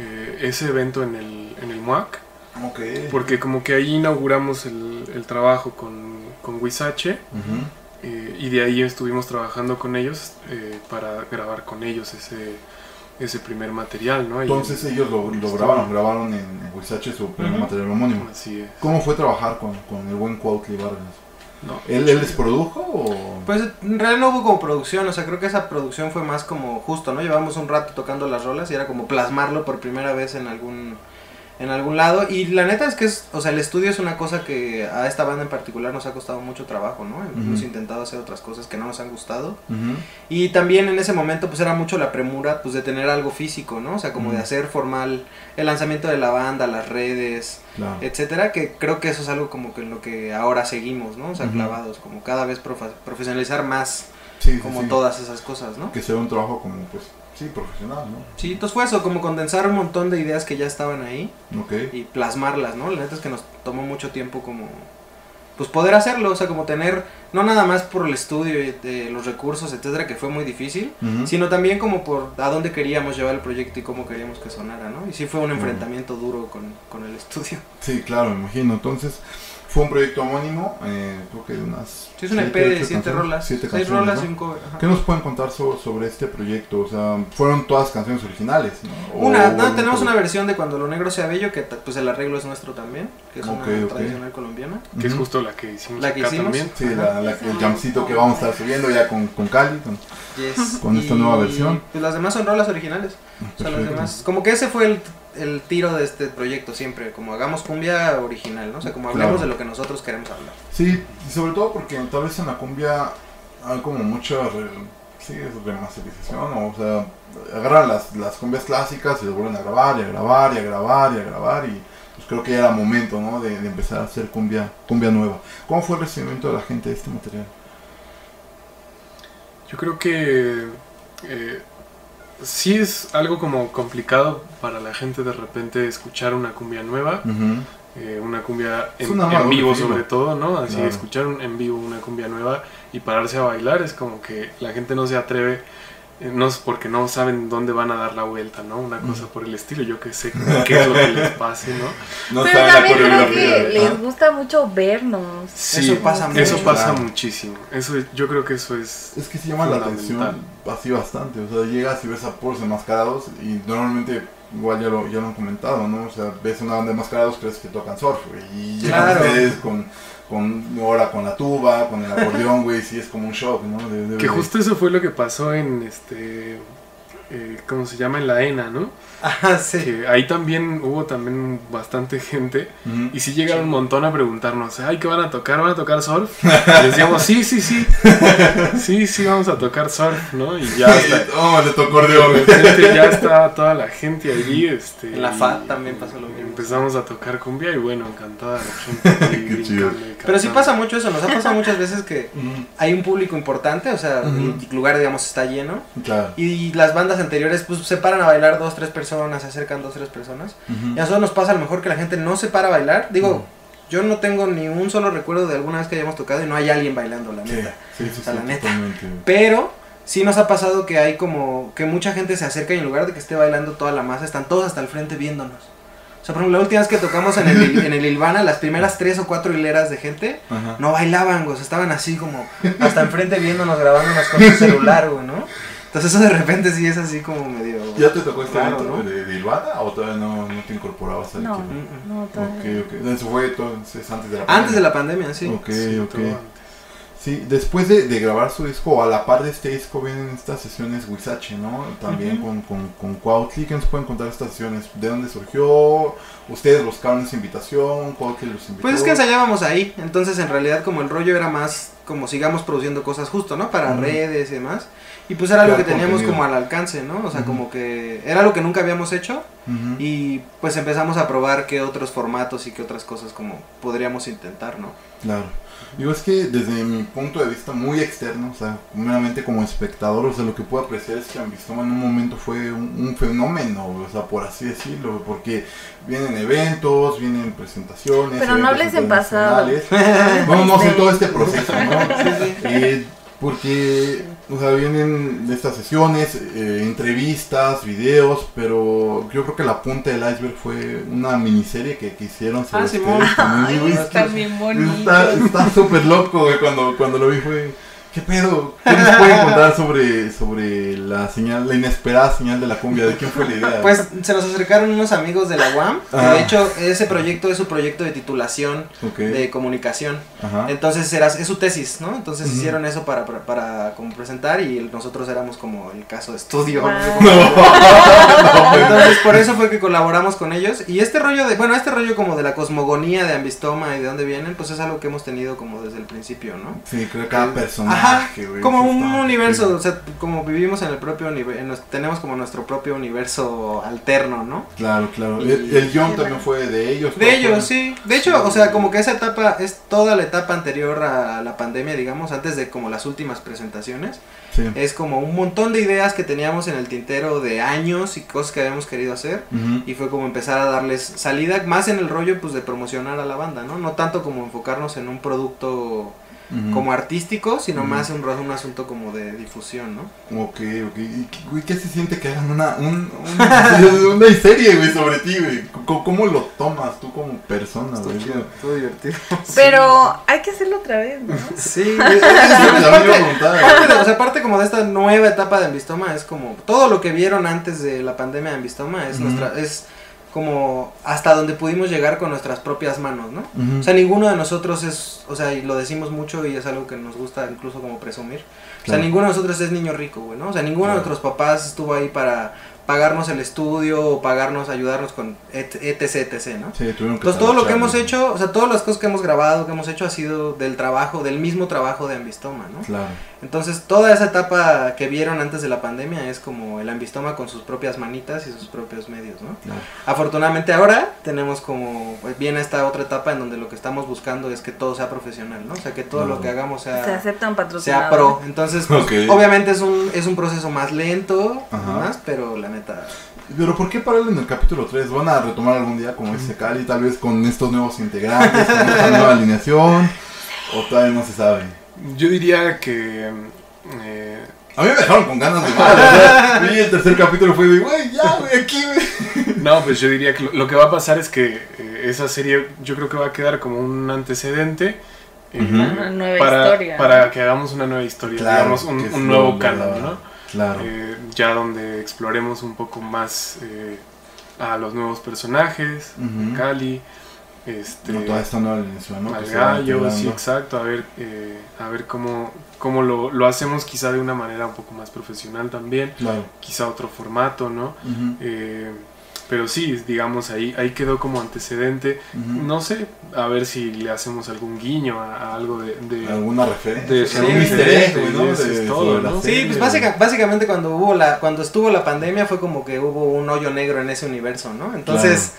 ese evento en el, en el M U A C, okay. porque como que ahí inauguramos el, el trabajo con, con Huizache, uh-huh. eh, y de ahí estuvimos trabajando con ellos eh, para grabar con ellos ese, ese primer material, ¿no? Entonces y, ellos lo, lo grabaron, grabaron en, en Huizache su primer uh-huh. material homónimo. Así es. ¿Cómo fue trabajar con, con el buen Cuautli Vargas? No, ¿Él, ¿Él les produjo o...? Pues en realidad no hubo como producción, o sea, creo que esa producción fue más como justo, ¿no? Llevábamos un rato tocando las rolas y era como plasmarlo por primera vez en algún en algún lado. Y la neta es que es, o sea, el estudio es una cosa que a esta banda en particular nos ha costado mucho trabajo, ¿no? Uh-huh. Hemos intentado hacer otras cosas que no nos han gustado. Uh-huh. Y también en ese momento pues era mucho la premura pues de tener algo físico, ¿no? O sea, como uh-huh. de hacer formal el lanzamiento de la banda, las redes, claro. etcétera, que creo que eso es algo como que en lo que ahora seguimos, ¿no? O sea, uh-huh. clavados, como cada vez profa- profesionalizar más sí, sí, como sí. todas esas cosas, ¿no? Que sea un trabajo como pues sí, profesional, ¿no? Sí, entonces fue eso, como condensar un montón de ideas que ya estaban ahí okay. y plasmarlas, ¿no? La neta es que nos tomó mucho tiempo como, pues poder hacerlo, o sea, como tener, no nada más por el estudio y de los recursos, etcétera, que fue muy difícil, uh-huh. sino también como por a dónde queríamos llevar el proyecto y cómo queríamos que sonara, ¿no? Y sí fue un enfrentamiento uh-huh. duro con, con el estudio. Sí, claro, me imagino. Entonces, fue un proyecto homónimo, eh, creo que de unas... Sí, es una E P de siete rolas, siete seis canciones, rolas ¿no? y un cover. ¿Qué nos pueden contar so, sobre este proyecto? O sea, ¿fueron todas canciones originales? ¿no? Una, no, tenemos todo? Una versión de Cuando lo negro sea bello, que pues el arreglo es nuestro también, que es okay, una okay. tradicional colombiana. Que es justo la que hicimos la que acá hicimos. también. Sí, la, la, el jamcito que vamos a estar subiendo ya con, con Cali, con, yes. con esta y, nueva versión. Pues las demás son rolas originales. O sea, las demás, como que ese fue el, el tiro de este proyecto siempre, como hagamos cumbia original, ¿no? O sea, como hablemos claro. de lo que nosotros queremos hablar. Sí, y sobre todo porque tal vez en la cumbia hay como mucha re, sí, remasterización, o sea, agarran las, las cumbias clásicas y las vuelven a grabar y a grabar y a grabar y a grabar y pues creo que ya era momento, ¿no? De, de empezar a hacer cumbia, cumbia nueva. ¿Cómo fue el recibimiento de la gente de este material? Yo creo que eh, sí es algo como complicado para la gente de repente escuchar una cumbia nueva. Uh-huh. Eh, una cumbia en, una en vivo sobre todo, ¿no? Así claro. escuchar un, en vivo una cumbia nueva y pararse a bailar es como que la gente no se atreve, eh, no es porque no saben dónde van a dar la vuelta, ¿no? Una cosa mm. por el estilo, yo que sé qué es lo que les pase, ¿no? no Pero también creo que les gusta mucho vernos. Sí, eso pasa mucho. Eso pasa claro. muchísimo. Eso, yo creo que eso es Es que se llama la atención así bastante, o sea, llegas y ves a puros enmascarados y normalmente... Igual ya lo, ya lo han comentado, ¿no? O sea, ves una banda de enmascarados, crees que tocan surf, güey. Y llegan claro. ustedes con, con, ahora con la tuba, con el acordeón, güey, sí es como un shock, ¿no? De, de, que justo eso fue lo que pasó en, este, eh, ¿cómo se llama? En la ENA, ¿no? Ajá, sí. Que ahí también hubo también bastante gente, uh-huh. y sí llegaron sí. un montón a preguntarnos, ay, ¿qué van a tocar? ¿Van a tocar surf? Y les decíamos, sí, sí, sí, sí, sí, vamos a tocar surf, ¿no? Y ya hasta... oh, le tocó acordeón. Ya estaba toda la gente allí, este... En la F A T también pasó lo mismo. Empezamos a tocar cumbia y bueno, encantada la gente. Ahí Qué chido. Pero sí pasa mucho eso, nos ha pasado muchas veces que uh-huh. hay un público importante, o sea, uh-huh. el lugar, digamos, está lleno, claro. y las bandas anteriores, pues, se paran a bailar dos, tres personas, se acercan dos, tres personas, uh-huh. y a nosotros nos pasa a lo mejor que la gente no se para a bailar, digo, uh-huh. yo no tengo ni un solo recuerdo de alguna vez que hayamos tocado y no hay alguien bailando, la neta. Sí, sí, sí, o sea, sí, la neta. totalmente. Pero sí nos ha pasado que hay como que mucha gente se acerca y en lugar de que esté bailando toda la masa, están todos hasta el frente viéndonos. O sea, por ejemplo, la última vez que tocamos en el, en el Ilvana, las primeras tres o cuatro hileras de gente, Ajá. no bailaban, güey, o sea, estaban así como hasta enfrente viéndonos, grabándonos con su celular, güey, ¿no? Entonces eso de repente sí es así como medio... ¿Ya te tocó este raro, evento ¿no? de, de Ilvana o todavía no, no te incorporabas al No, equipo? no, todavía. Ok, ok. Eso fue entonces antes de la pandemia. Antes de la pandemia, sí. Ok, Sí, ok. todo antes. Sí, después de, de grabar su disco, o a la par de este disco, vienen estas sesiones Huizache, ¿no? También uh-huh. con, con, con Cuautli. ¿Qué nos pueden contar estas sesiones? ¿De dónde surgió? ¿Ustedes buscaron esa invitación? ¿Cuautli los invitó? Pues es que ensayábamos ahí, entonces en realidad como el rollo era más como sigamos produciendo cosas justo, ¿no? Para uh-huh. redes y demás. Y pues era algo que teníamos contenido. Como al alcance, ¿no? O sea, uh-huh. como que era algo que nunca habíamos hecho uh-huh. y pues empezamos a probar qué otros formatos y qué otras cosas como podríamos intentar, ¿no? Claro. Digo, es que desde mi punto de vista muy externo, o sea, meramente como espectador, o sea, lo que puedo apreciar es que Ambistoma en un momento fue un, un fenómeno, o sea, por así decirlo, porque vienen eventos, vienen presentaciones. Pero no hables en pasado. No, no sé todo este proceso, ¿no? Sí, sí. Eh, porque, o sea, vienen de estas sesiones, eh, entrevistas, videos, pero yo creo que la punta del iceberg fue una miniserie que, que hicieron sobre ah, este Simón. Ay, está bien bonito. Está, está súper loco, güey, cuando, cuando lo vi fue... ¿Qué pedo? ¿Qué nos pueden contar sobre, sobre la señal, la inesperada señal de la cumbia? ¿De quién fue la idea? Pues se nos acercaron unos amigos de la U A M, que ah. de hecho ese proyecto es su proyecto de titulación okay. de comunicación. Ajá. Entonces era, es su tesis, ¿no? Entonces uh-huh. hicieron eso para, para, para como presentar y el, nosotros éramos como el caso de estudio. Wow. No sé cómo no. Entonces por eso fue que colaboramos con ellos. Y este rollo de, bueno, este rollo como de la cosmogonía de Ambistoma y de dónde vienen, pues es algo que hemos tenido como desde el principio, ¿no? Sí, creo que cada personaje. Ajá, wey, como un está, universo, sí. o sea, como vivimos en el propio universo, tenemos como nuestro propio universo alterno, ¿no? Claro, claro. Y, el, el guión también fue de ellos. De ellos, sí. De hecho, sí. o sea, como que esa etapa es toda la etapa anterior a la pandemia, digamos, antes de como las últimas presentaciones. Sí. Es como un montón de ideas que teníamos en el tintero de años y cosas que habíamos querido hacer. Uh-huh. Y fue como empezar a darles salida, más en el rollo pues de promocionar a la banda, ¿no? No tanto como enfocarnos en un producto... Uh-huh. como artístico, sino uh-huh. más un, un asunto como de difusión, ¿no? Ok, ok. ¿Y güey, qué se siente que hagan una, un, un, una serie, güey, sobre ti, güey? ¿Cómo, ¿Cómo lo tomas tú como persona, güey? Todo divertido. Pero sí. Hay que hacerlo otra vez, ¿no? Sí, es, es, es parte, parte de, o sea, parte como de esta nueva etapa de Ambistoma, es como todo lo que vieron antes de la pandemia de Ambistoma es uh-huh. nuestra... es como hasta donde pudimos llegar con nuestras propias manos, ¿no? Uh-huh. O sea, ninguno de nosotros es, o sea, y lo decimos mucho y es algo que nos gusta incluso como presumir. Claro. O sea, ninguno de nosotros es niño rico, güey, ¿no? O sea, ninguno claro. de nuestros papás estuvo ahí para pagarnos el estudio o pagarnos, ayudarnos con etc, etc, ¿no? Sí, tuvieron que Entonces todo lo que hemos hecho, o sea, todas las cosas que hemos grabado, que hemos hecho ha sido del trabajo, del mismo trabajo de Ambistoma, ¿no? Claro. Entonces toda esa etapa que vieron antes de la pandemia es como el Ambistoma con sus propias manitas y sus propios medios, ¿no? Claro. Afortunadamente ahora tenemos como, pues, viene esta otra etapa en donde lo que estamos buscando es que todo sea profesional, ¿no? O sea, que todo claro. lo que hagamos sea... Se aceptan patrocinadores. Sea pro. Entonces, pues, okay. obviamente es un, es un proceso más lento, Ajá. más, pero la neta... Pero ¿por qué pararlo en el capítulo tres? ¿Van a retomar algún día, como dice Cali, tal vez con estos nuevos integrantes, con esta nueva alineación? ¿O todavía no se sabe? Yo diría que... Eh... A mí me dejaron con ganas de más, ¿verdad? Y el tercer capítulo fue de, güey, ya, güey, aquí, güey. No, pues yo diría que lo, lo que va a pasar es que eh, esa serie yo creo que va a quedar como un antecedente eh, uh-huh. una nueva para, historia. Para que hagamos una nueva historia, claro, digamos, un, un nuevo canon, ¿no? Claro. Eh, ya donde exploremos un poco más eh, a los nuevos personajes, uh-huh. Cali, este, no, toda esta nueva alineación, ¿no? Al gallo, sí, exacto, a ver, eh, a ver cómo, cómo lo, lo hacemos quizá de una manera un poco más profesional también, claro. Quizá otro formato, ¿no? Uh-huh. Eh, pero sí, digamos, ahí, ahí quedó como antecedente. Uh-huh. No sé, a ver si le hacemos algún guiño a, a algo de, de... ¿Alguna referencia? De, sí, algún mister egg, ¿no? De, de, todo, ¿no? Sí, pues básica, básicamente cuando hubo la cuando estuvo la pandemia fue como que hubo un hoyo negro en ese universo, ¿no? Entonces... Claro.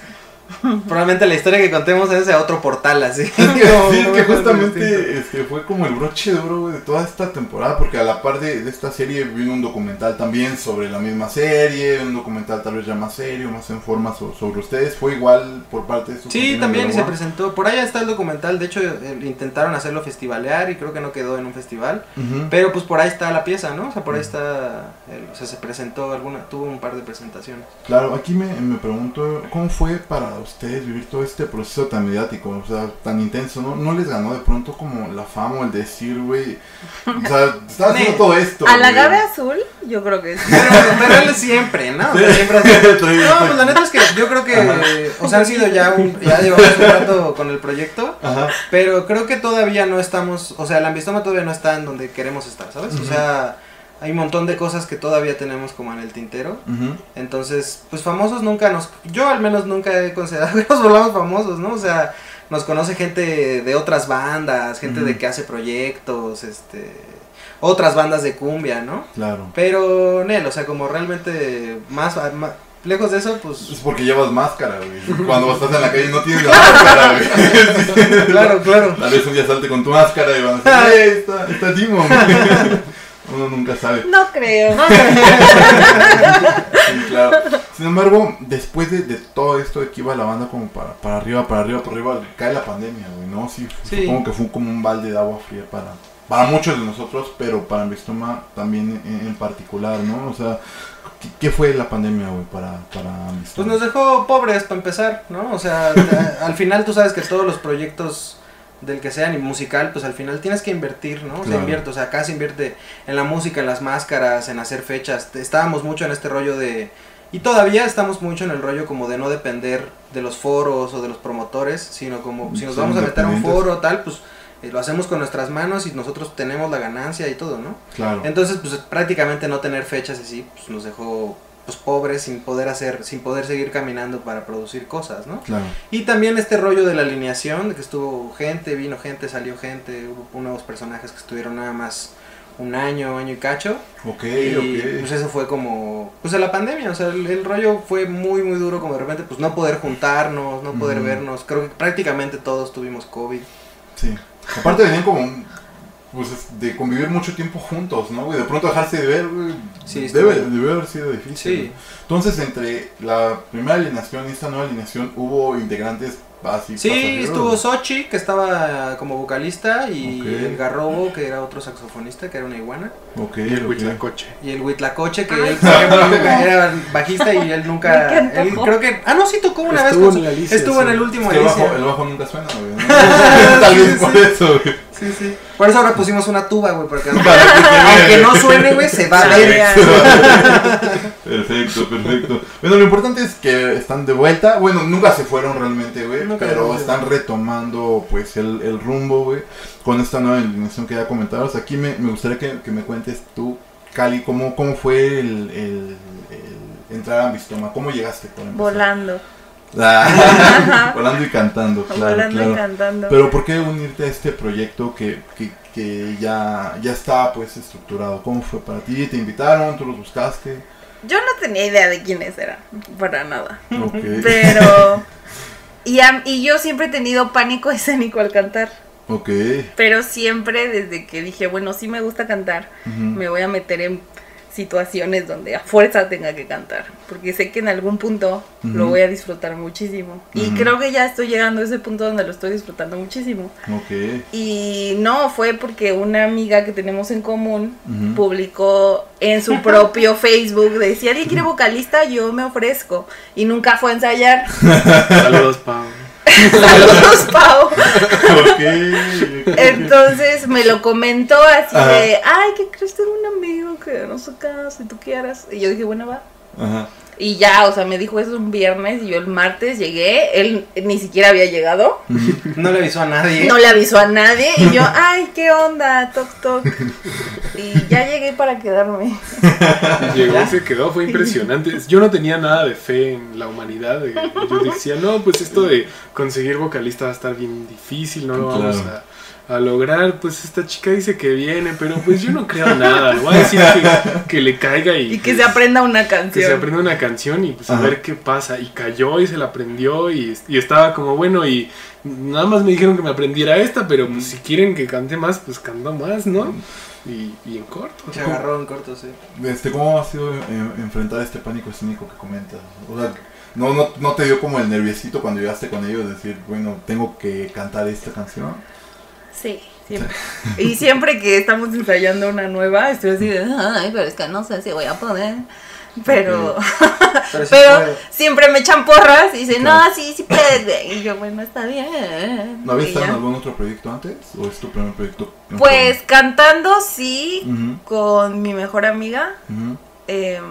probablemente la historia que contemos es de otro portal, así. Es que, no, sí, es no, que no, justamente este, fue como el broche de oro, güey, de toda esta temporada, porque a la par de, de esta serie vino un documental también sobre la misma serie, un documental tal vez ya más serio, más en forma so, sobre ustedes, fue igual por parte de su... Sí, también y se presentó, por allá está el documental, de hecho eh, intentaron hacerlo festivalear y creo que no quedó en un festival, uh-huh. pero pues por ahí está la pieza, ¿no? O sea, por ahí está, el, o sea, se presentó alguna, tuvo un par de presentaciones. Claro, aquí me, me pregunto, ¿cómo fue para ustedes vivir todo este proceso tan mediático, o sea, tan intenso? ¿No, no les ganó de pronto como la fama o el decir, güey, o sea, estaba haciendo todo esto? A la Gabe Azul, yo creo que sí. Pero, pero él siempre, ¿no? O sea, siempre así. No, pues la neta es que yo creo que, ajá. o sea, han sido ya un, ya llevamos un rato con el proyecto, ajá. pero creo que todavía no estamos, o sea, el Ambistoma todavía no está en donde queremos estar, ¿sabes? Uh-huh. O sea, hay un montón de cosas que todavía tenemos como en el tintero, uh-huh. entonces, pues famosos nunca nos, yo al menos nunca he considerado que nos volvamos famosos, ¿no? O sea, nos conoce gente de otras bandas, gente uh-huh. de que hace proyectos, este, otras bandas de cumbia, ¿no? Claro. Pero, Nel, o sea, como realmente más, más lejos de eso, pues... Es porque llevas máscara, güey. Cuando estás en la calle no tienes la máscara, güey. Claro, claro. Tal vez un día salte con tu máscara y van a decir, ¡eh, está, está Jimon! Uno nunca sabe. No creo. Sí, claro. Sin embargo, después de, de todo esto de que iba la banda como para, para arriba, para arriba, para arriba, cae la pandemia, güey, ¿no? Sí, sí. Supongo que fue como un balde de agua fría para, para muchos de nosotros, pero para Ambistoma también en, en particular, ¿no? O sea, ¿qué, qué fue la pandemia, güey, para, para Ambistoma? Pues nos dejó pobres para empezar, ¿no? O sea, al final tú sabes que todos los proyectos del que sea, ni musical, pues al final tienes que invertir, ¿no? O sea, claro. invierte, o sea, acá se invierte en la música, en las máscaras, en hacer fechas. Estábamos mucho en este rollo de... Y todavía estamos mucho en el rollo como de no depender de los foros o de los promotores, sino como si nos vamos a meter a un foro o tal, pues eh, lo hacemos con nuestras manos y nosotros tenemos la ganancia y todo, ¿no? Claro. Entonces, pues prácticamente no tener fechas así, pues nos dejó... pues pobres, sin poder hacer, sin poder seguir caminando para producir cosas, ¿no? Claro. Y también este rollo de la alineación, de que estuvo gente, vino gente, salió gente, hubo nuevos personajes que estuvieron nada más un año, año y cacho. Ok, y ok. Pues eso fue como, pues de la pandemia, o sea, el, el rollo fue muy, muy duro, como de repente, pues no poder juntarnos, no poder mm. vernos, creo que prácticamente todos tuvimos COVID. Sí, aparte venían como un... pues de convivir mucho tiempo juntos, ¿no? Y de pronto dejarse de ver, güey, sí, debe, debe haber sido difícil. Sí. Entonces, entre la primera alineación y esta nueva alineación, ¿hubo integrantes básicos? Sí, pasajeros? Estuvo Xochi, que estaba como vocalista, y okay. el Garrobo, que era otro saxofonista, que era una iguana. Okay, y el okay. Huitlacoche. Y el Huitlacoche, que él, por ejemplo, nunca era bajista y él nunca... él, creo que... Ah, no, sí tocó una estuvo vez. Con, en Alicia, estuvo sí. en el último es que Alicia. El bajo, el bajo nunca suena, güey. ¿No? Tal vez por eso, güey. Sí, sí. Por eso ahora pusimos una tuba, güey, porque aunque no suene, güey, se va a ver. Perfecto, perfecto. Bueno, lo importante es que están de vuelta. Bueno, nunca se fueron realmente, güey, pero están retomando, pues, el, el rumbo, güey, con esta nueva alineación que ya comentabas. Aquí me, me gustaría que, que me cuentes tú, Cali, cómo, cómo fue el, el, el entrar a Ambistoma, cómo llegaste, por ejemplo. Volando. Ah, volando y cantando, claro, volando claro. y cantando. Pero ¿por qué unirte a este proyecto que, que, que ya, ya está pues estructurado? ¿Cómo fue para ti? ¿Te invitaron? ¿Tú los buscaste? Yo no tenía idea de quiénes eran, para nada. Okay. Pero y, a, y yo siempre he tenido pánico escénico al cantar. Okay. Pero siempre desde que dije, bueno, sí me gusta cantar, uh-huh. me voy a meter en situaciones donde a fuerza tenga que cantar, porque sé que en algún punto uh-huh. lo voy a disfrutar muchísimo, uh-huh. y creo que ya estoy llegando a ese punto donde lo estoy disfrutando muchísimo. Okay. Y no, fue porque una amiga que tenemos en común uh-huh. publicó en su propio Facebook, de si alguien quiere vocalista, yo me ofrezco, y nunca fue a ensayar. Saludos, Pau. Saludos, Pau. Okay, okay. Entonces me lo comentó así Ajá. de, ay, ¿qué crees? Tengo un amigo que no sé qué, si tú quieras. Y yo dije, bueno, va. Ajá. Y ya, o sea, me dijo eso un viernes y yo el martes llegué, él ni siquiera había llegado. No le avisó a nadie. No le avisó a nadie y yo, ay, ¿qué onda? Toc, toc. Y ya llegué para quedarme. Llegó y se quedó, fue impresionante. Yo no tenía nada de fe en la humanidad. Yo decía, no, pues esto de conseguir vocalista va a estar bien difícil, no lo vamos claro. a lograr, pues esta chica dice que viene, pero pues yo no creo nada, le voy a decir que, que le caiga y, y que se aprenda una canción. Que se aprenda una canción y pues Ajá. a ver qué pasa. Y cayó y se la aprendió y, y estaba como bueno y nada más me dijeron que me aprendiera esta, pero pues si quieren que cante más, pues canta más, ¿no? Y, y en corto. Se agarró en corto, sí. Este, ¿cómo ha sido eh, enfrentar este pánico escénico que comentas? O sea, ¿no, no, ¿no te dio como el nerviosito cuando llegaste con ellos decir, bueno, tengo que cantar esta canción? Sí, siempre. Y siempre que estamos ensayando una nueva, estoy así de, ay, pero es que no sé si voy a poder. Pero, Pero, sí pero puede. siempre me echan porras y dicen, Claro. no, sí, sí puedes. güey". Y yo, bueno, está bien. ¿No habías Y estado en ya. algún otro proyecto antes? ¿O es tu primer proyecto? en Pues forma? cantando sí, Ujú, con mi mejor amiga. ujú. Eh,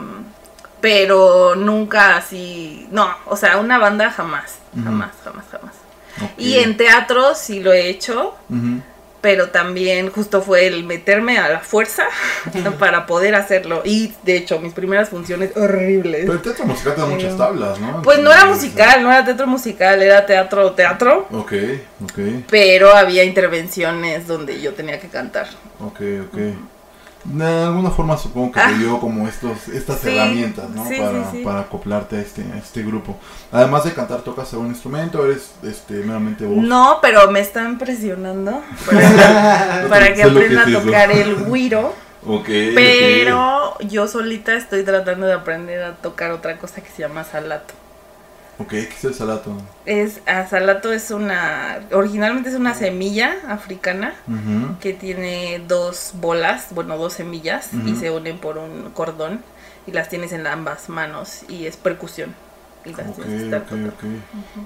pero nunca así, no, o sea, una banda jamás, Ujú. jamás, jamás, jamás. Ok. Y en teatro sí lo he hecho, Ujú. pero también justo fue el meterme a la fuerza para poder hacerlo. Y de hecho, mis primeras funciones horribles. Pero el teatro musical te da muchas tablas, ¿no? Pues no era Entonces, musical, no era teatro musical, era teatro, teatro. Ok, ok, Pero había intervenciones donde yo tenía que cantar. ok, ok. De alguna forma supongo que te dio como estos, estas Sí, herramientas, ¿no? sí, para, sí, sí. para acoplarte a este, a este grupo. Además de cantar, ¿tocas algún instrumento? ¿Eres este, meramente voz? No, pero me están presionando para, para que Sé lo que aprenda es a eso. tocar el güiro. Ok, Pero yo solita estoy tratando de aprender a tocar otra cosa que se llama salato. ok. Ok, ¿qué es el salato? Es, a salato es una, originalmente es una semilla africana Ujú. que tiene dos bolas, bueno, dos semillas, y Ujú. se unen por un cordón y las tienes en ambas manos y es percusión. Y las Ok, tienes que estar ok, tocando. ok.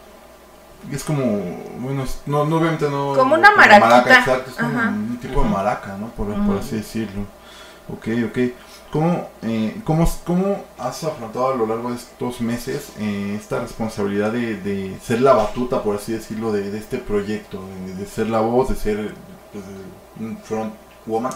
Es como, bueno, es- no, no obviamente no... Como una como maraquita. exacto, es como Ajá. un tipo de maraca, ¿no? Por, por Ujú. así decirlo. Ok, ok. ¿Cómo, eh, cómo, ¿Cómo has afrontado a lo largo de estos meses eh, esta responsabilidad de, de ser la batuta, por así decirlo, de, de este proyecto? De, de ser la voz, de ser pues, un front woman.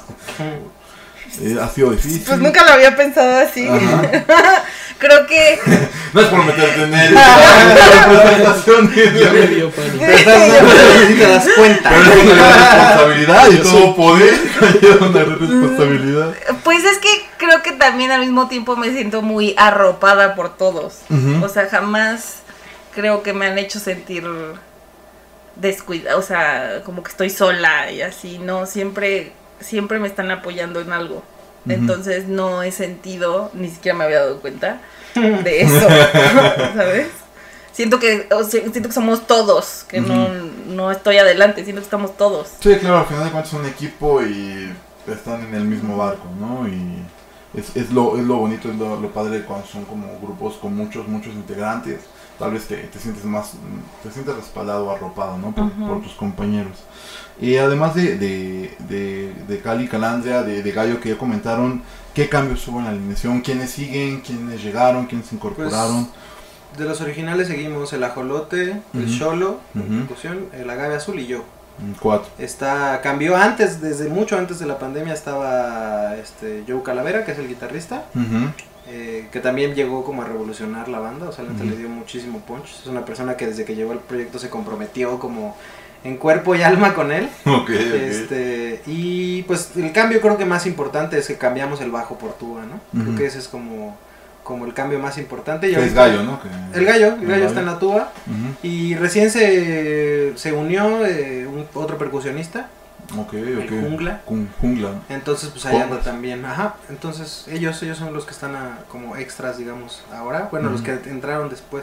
Eh, ¿Ha sido difícil? Pues nunca lo había pensado así. Ajá. Creo que No es por meterte en el... la presentación, Ya me dio pánico. Te estás dando si te das cuenta. pero es una gran responsabilidad y Yo todo soy- poder lleva una gran responsabilidad. Pues es que creo que también al mismo tiempo me siento muy arropada por todos. Ujú. O sea, jamás creo que me han hecho sentir descuidada, o sea, como que estoy sola y así, no, siempre, siempre me están apoyando en algo. Ujú. Entonces no he sentido, ni siquiera me había dado cuenta de eso, ¿sabes? Siento que, o sea, siento que somos todos, que no, no estoy adelante, siento que estamos todos. Sí, claro, al final de cuentas son un equipo y están en el mismo barco, ¿no? Y es, es, lo, es lo bonito, es lo, lo padre de cuando son como grupos con muchos, muchos integrantes. Tal vez te, te sientes más, te sientes respaldado, arropado, ¿no? Por, Ujú. por tus compañeros. Y además de, de, de, de Cali, Calandria, de, de Gallo que ya comentaron, ¿qué cambios hubo en la alineación? ¿Quiénes siguen? ¿Quiénes llegaron? ¿Quiénes se incorporaron? De los originales seguimos el ajolote, el Ujú. cholo, Ujú. percusión, el agave azul y yo. Mm, Cuatro. Está, cambió antes, desde mucho antes de la pandemia estaba este Joe Calavera, que es el guitarrista, Ujú. eh, que también llegó como a revolucionar la banda, o sea, la neta Ujú. le dio muchísimo punch. Es una persona que desde que llegó al proyecto se comprometió como en cuerpo y alma con él. Ok, ok. Este, y pues el cambio creo que más importante es que cambiamos el bajo por tuba, ¿no? Ujú. Creo que ese es como, como el cambio más importante. Y Que es ahorita- Gallo, ¿no? Que- El gallo, el gallo está en la tuba. Ujú. Y recién se, se unió eh, un, otro percusionista, Ok, el ok. jungla. Con jungla. Entonces pues ahí anda Congas. también. Ajá, entonces ellos ellos son los que están a- como extras, digamos, ahora. Bueno, los Ujú. que entraron después.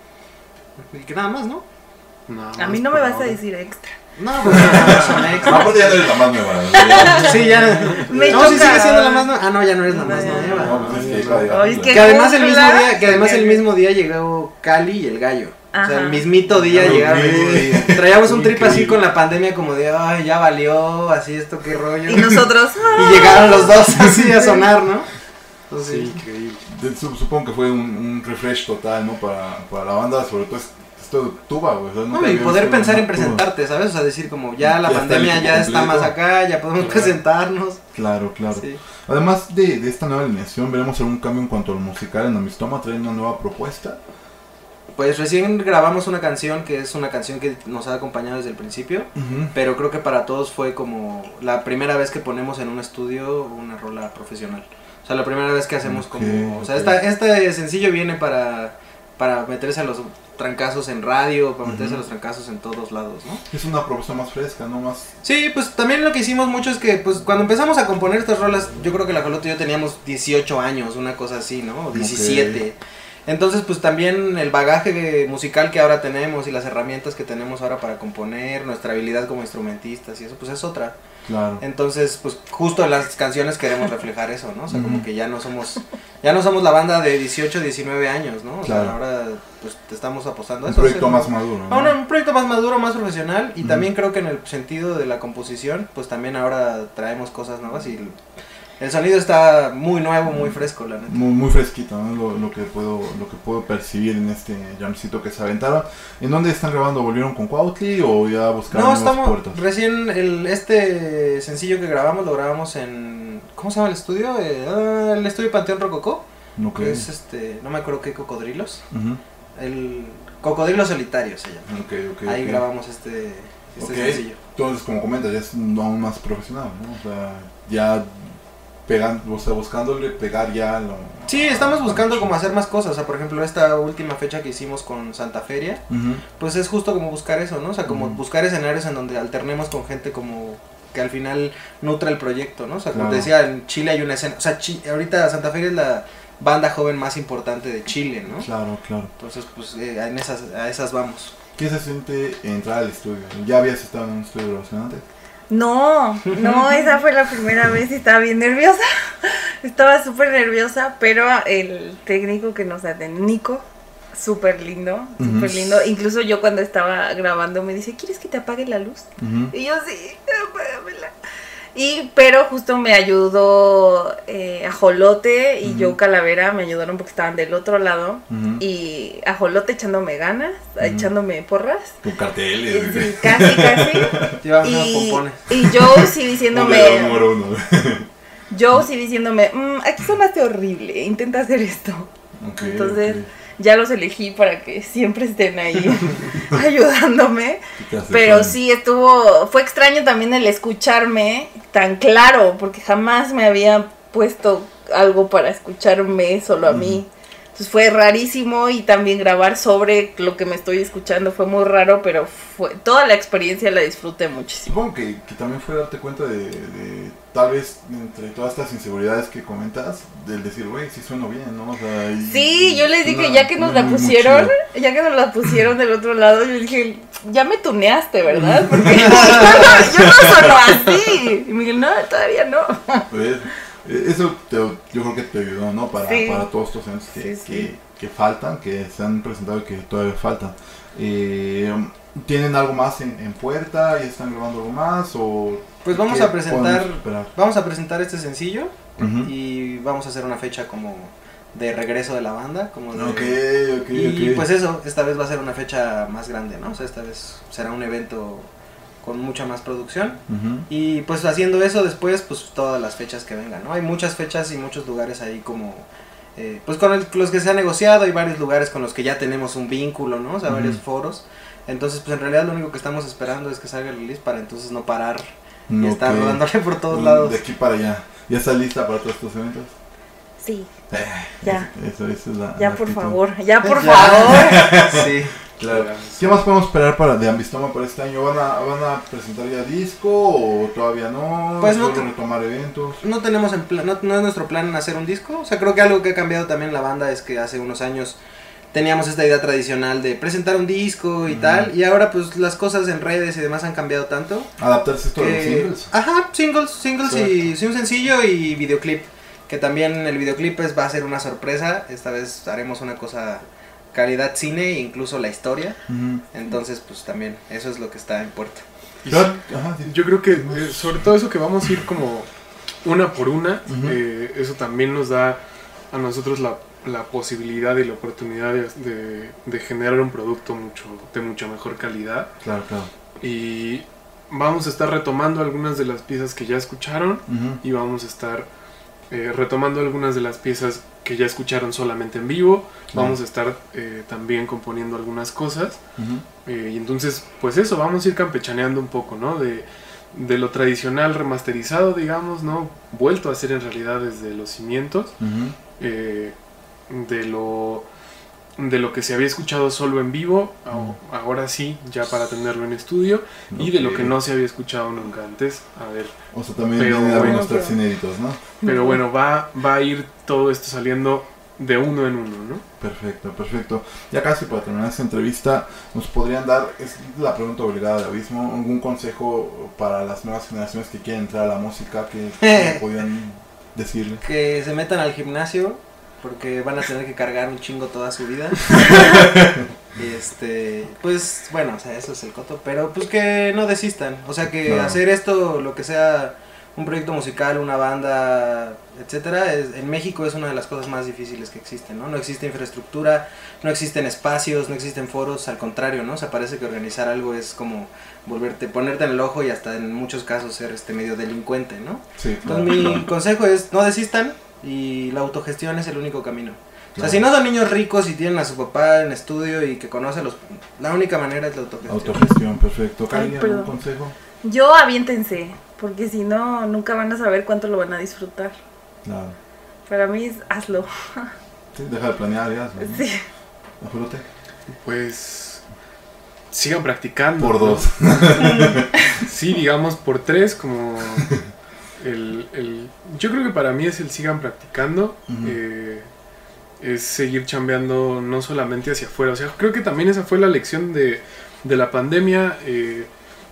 Y que nada más, ¿no? Nada A mí más no me por vas a ahora. decir extra. No, pues no, son extras. Aparte ya no eres la más nueva. ¿no? Sí, ya. Me no, sí toca. sigue siendo la más nueva. Ah, no, ya no eres la más No, ya nueva. No, pues es que No, cada- Ay, es que- Que además el mismo Jungla, día, que además el que- mismo día llegó Cali y el gallo. O sea, Ajá. el mismito día Ah, llegaron. ok. el mismo día. Traíamos un trip así Increíble. con la pandemia como de, ay, ya valió, así esto, qué rollo. Y nosotros, Y llegaron los dos así a sonar, ¿no? Entonces, Sí, increíble. De- su- Supongo que fue un, un refresh total, ¿no? Para, para la banda, sobre todo es- esto de tuba, güey. O sea, nunca no, y había poder visto pensar una en tuba. presentarte, ¿sabes? O sea, decir como ya la Ya está pandemia el ya equipo está más completo. acá, ya podemos Claro. presentarnos. Claro, claro. Sí. Además de, de esta nueva alineación, veremos algún cambio en cuanto al musical en Amistoma, trae una nueva propuesta. pues recién grabamos una canción que es una canción que nos ha acompañado desde el principio, uh-huh. pero creo que para todos fue como la primera vez que ponemos en un estudio una rola profesional. O sea, la primera vez que hacemos okay, como... O sea, okay. esta, este sencillo viene para, para meterse a los trancazos en radio, para meterse uh-huh. a los trancazos en todos lados, ¿no? Es una propuesta más fresca, ¿no? Más... Sí, pues también lo que hicimos mucho es que, pues, cuando empezamos a componer estas rolas, yo creo que la Ajolote y yo teníamos dieciocho años, una cosa así, ¿no? O diecisiete. Okay. Entonces, pues también el bagaje musical que ahora tenemos y las herramientas que tenemos ahora para componer, nuestra habilidad como instrumentistas y eso, pues es otra. Claro. Entonces, pues justo en las canciones queremos reflejar eso, ¿no? O sea, mm. como que ya no somos ya no somos la banda de dieciocho, diecinueve años, ¿no? O claro. sea, ahora pues te estamos apostando a un eso. Un proyecto o sea, más maduro, ¿no? Un, un proyecto más maduro, más profesional y mm. también creo que en el sentido de la composición, pues también ahora traemos cosas nuevas y el sonido está muy nuevo, muy fresco, la neta. Muy, muy fresquito, ¿no? Lo, lo que puedo lo que puedo percibir en este jamcito que se aventaron. ¿En dónde están grabando? ¿Volvieron con Cuautli o ya buscaron no, nuevos estamos, puertos? Recién el, este sencillo que grabamos lo grabamos en... ¿Cómo se llama el estudio? Eh, el estudio Panteón Rococó. Okay. Que es este... No me acuerdo qué cocodrilos. Uh-huh. El Cocodrilo Solitario se llama. Okay, okay, Ahí okay. grabamos este, este okay. sencillo. Entonces, como comentas, ya es aún más profesional, ¿no? O sea, ya... Pegando, o sea, buscándole pegar ya lo... Sí, estamos buscando como hacer más cosas, o sea, por ejemplo, esta última fecha que hicimos con Santa Feria, uh-huh. pues es justo como buscar eso, ¿no? O sea, como uh-huh. buscar escenarios en donde alternemos con gente como que al final nutra el proyecto, ¿no? O sea, como claro. te decía, en Chile hay una escena, o sea, Chi- ahorita Santa Feria es la banda joven más importante de Chile, ¿no? Claro, claro. Entonces, pues eh, en esas, a esas vamos. ¿Qué se siente entrar al estudio? ¿Ya habías estado en un estudio de grabación antes? No, no, esa fue la primera vez y estaba bien nerviosa, estaba súper nerviosa, pero el técnico que nos atendió, Nico, súper lindo, súper uh-huh. lindo, incluso yo cuando estaba grabando me dice, ¿quieres que te apague la luz? Uh-huh. Y yo sí, apágamela. Y, pero justo me ayudó eh, Ajolote y uh-huh. Joe Calavera, me ayudaron porque estaban del otro lado. Uh-huh. Y Ajolote echándome ganas, uh-huh. echándome porras. Con carteles. Sí, casi, casi. y, y Joe sí diciéndome... Joe sí diciéndome, mmm, aquí sonaste horrible, intenta hacer esto. Okay, Entonces... Okay. Ya los elegí para que siempre estén ahí ayudándome. Pero sí, estuvo, fue extraño también el escucharme tan claro, porque jamás me había puesto algo para escucharme solo a mí. Entonces fue rarísimo y también grabar sobre lo que me estoy escuchando fue muy raro, pero fue toda la experiencia la disfruté muchísimo. Supongo que, que también fue darte cuenta de, de tal vez entre todas estas inseguridades que comentas, del decir, güey, sí sueno bien, ¿no? O sea, y, sí, yo les dije, ya que nos la pusieron, ya que nos la pusieron del otro lado, yo dije, ya me tuneaste, ¿verdad? Porque yo, no, yo no sueno así. Y me dije, no, todavía no. Pues, eso te, yo creo que te ayudó, ¿no? Para, sí. para todos estos eventos que, sí, sí. que, que faltan, que se han presentado y que todavía faltan. Eh, ¿Tienen algo más en, en puerta? ¿Ya están grabando algo más? O pues vamos a presentar vamos a presentar este sencillo uh-huh. y vamos a hacer una fecha como de regreso de la banda, como de, okay, okay, y okay. pues eso, esta vez va a ser una fecha más grande, ¿no? O sea, esta vez será un evento con mucha más producción uh-huh. y pues haciendo eso después pues todas las fechas que vengan, ¿no? Hay muchas fechas y muchos lugares ahí como eh, pues con el, los que se ha negociado, hay varios lugares con los que ya tenemos un vínculo, ¿no? O sea, uh-huh. varios foros, entonces pues en realidad lo único que estamos esperando es que salga el release para entonces no parar y okay. estar rodándole por todos lados. De aquí para allá, ¿ya estás lista para todos estos eventos? Sí, eh, ya, eso, eso es la, ya la por actitud. favor, ya por ya. favor. Sí. Claro. ¿Qué más podemos esperar para de Ambistoma para este año? ¿Van a, van a presentar ya disco o todavía no? Pues no te, retomar eventos. No tenemos en plan, no, no es nuestro plan hacer un disco. O sea, creo que algo que ha cambiado también la banda es que hace unos años teníamos esta idea tradicional de presentar un disco y uh-huh. tal, y ahora pues las cosas en redes y demás han cambiado tanto. Adaptarse esto que, a los singles. Ajá, singles, singles sí. y sí, un sencillo y videoclip. Que también el videoclip es, va a ser una sorpresa. Esta vez haremos una cosa calidad cine e incluso la historia. Uh-huh. Entonces pues también eso es lo que está en puerta. Sí, ajá, sí. Yo creo que eh, sobre todo eso que vamos a ir como una por una, uh-huh. eh, eso también nos da a nosotros la, la posibilidad y la oportunidad de, de, de generar un producto mucho de mucha mejor calidad. Claro, claro. Y vamos a estar retomando algunas de las piezas que ya escucharon uh-huh. y vamos a estar eh, retomando algunas de las piezas que ya escucharon solamente en vivo. Vamos a estar eh, también componiendo algunas cosas. Uh-huh. eh, y entonces, pues eso, vamos a ir campechaneando un poco, ¿no? De, de lo tradicional remasterizado, digamos, ¿no? Vuelto a hacer en realidad desde los cimientos. Uh-huh. eh, de lo... de lo que se había escuchado solo en vivo, mm. ahora sí, ya para tenerlo en estudio, okay. y de lo que no se había escuchado nunca antes. A ver. O sea, también vienen algunos tracks inéditos, ¿no? Pero bueno, va, va a ir todo esto saliendo de uno en uno, ¿no? Perfecto, perfecto. Ya casi para terminar esta entrevista, ¿nos podrían dar, es la pregunta obligada de Abismo, algún consejo para las nuevas generaciones que quieren entrar a la música? ¿Qué, qué podrían decirle? Que se metan al gimnasio, porque van a tener que cargar un chingo toda su vida. este, pues bueno, o sea, eso es el coto, pero pues que no desistan, o sea, que no. hacer esto, lo que sea un proyecto musical, una banda, etcétera, es, en México es una de las cosas más difíciles que existen, ¿no? No existe infraestructura, no existen espacios, no existen foros, al contrario, ¿no? O sea, parece que organizar algo es como volverte, ponerte en el ojo y hasta en muchos casos ser este medio delincuente, ¿no? Sí, claro. Entonces mi consejo es no desistan. Y la autogestión es el único camino. O sea, claro. si no son niños ricos y tienen a su papá en estudio y que conoce los... La única manera es la autogestión. Autogestión, perfecto. ¿Cali, algún consejo? Yo aviéntense, porque si no, nunca van a saber cuánto lo van a disfrutar. Claro. Para mí es hazlo. Sí, deja de planear y hazlo, ¿no? Sí. ¿Ajolote? Pues... sigan practicando. Por dos. ¿no? Sí, digamos por tres, como... El, el, yo creo que para mí es el sigan practicando, uh-huh. eh, es seguir chambeando no solamente hacia afuera, o sea, creo que también esa fue la lección de, de la pandemia eh,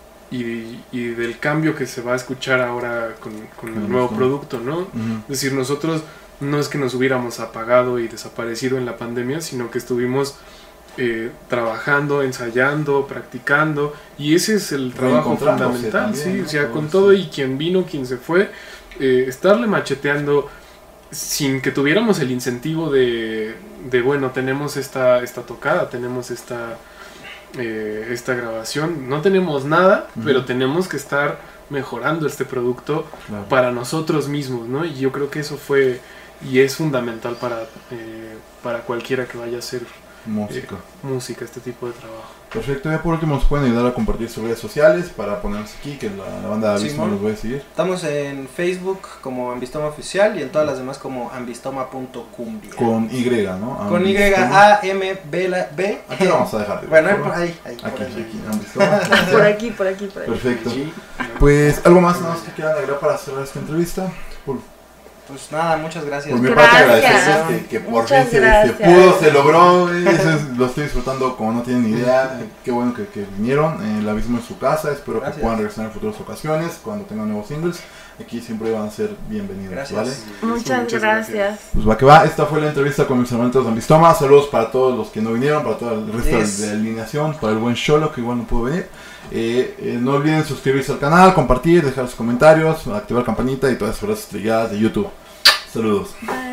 y, y del cambio que se va a escuchar ahora con, con el nuevo producto, ¿no? Uh-huh. Es decir, nosotros no es que nos hubiéramos apagado y desaparecido en la pandemia, sino que estuvimos eh, trabajando, ensayando, practicando, y ese es el trabajo fundamental, también, sí, ¿no? O sea, todo con todo y quien vino, quien se fue, eh, estarle macheteando sin que tuviéramos el incentivo de, de bueno, tenemos esta, esta tocada, tenemos esta, eh, esta grabación, no tenemos nada, uh-huh. pero tenemos que estar mejorando este producto claro. para nosotros mismos, ¿no? Y yo creo que eso fue y es fundamental para, eh, para cualquiera que vaya a hacer música. Eh, música, este tipo de trabajo. Perfecto, ya por último nos pueden ayudar a compartir sus redes sociales para ponernos aquí, que la, la banda de Abismo sí, nos voy a seguir. Estamos en Facebook como Ambistoma Oficial y en todas las demás como ambistoma punto cumbia. Con Y, ¿no? Con Y, A, M, B, la, B. Aquí lo vamos a dejar. De bueno, por ahí, ahí. Aquí, por ahí. aquí, Ambistoma. Por aquí, por aquí, por aquí. Perfecto. Pues, ¿algo más, nada más que quieran agregar para cerrar esta entrevista? Por Pues nada, muchas gracias. Por mi gracias. parte agradecerles que, que por fin se, se pudo, se logró, eso es, lo estoy disfrutando como no tienen ni idea, qué bueno que, que vinieron, eh, el Abismo es su casa, espero gracias. que puedan regresar en futuras ocasiones, cuando tengan nuevos singles, aquí siempre van a ser bienvenidos, gracias. ¿vale? Muchas, Muchas gracias. gracias. Pues va que va, esta fue la entrevista con mis hermanitos de Ambistoma, saludos para todos los que no vinieron, para todo el resto yes. de la alineación, para el buen Xolo que igual no pudo venir. Eh, eh, no olviden suscribirse al canal, compartir, dejar sus comentarios, activar campanita y todas esas horas estrelladas de YouTube. Saludos. Bye.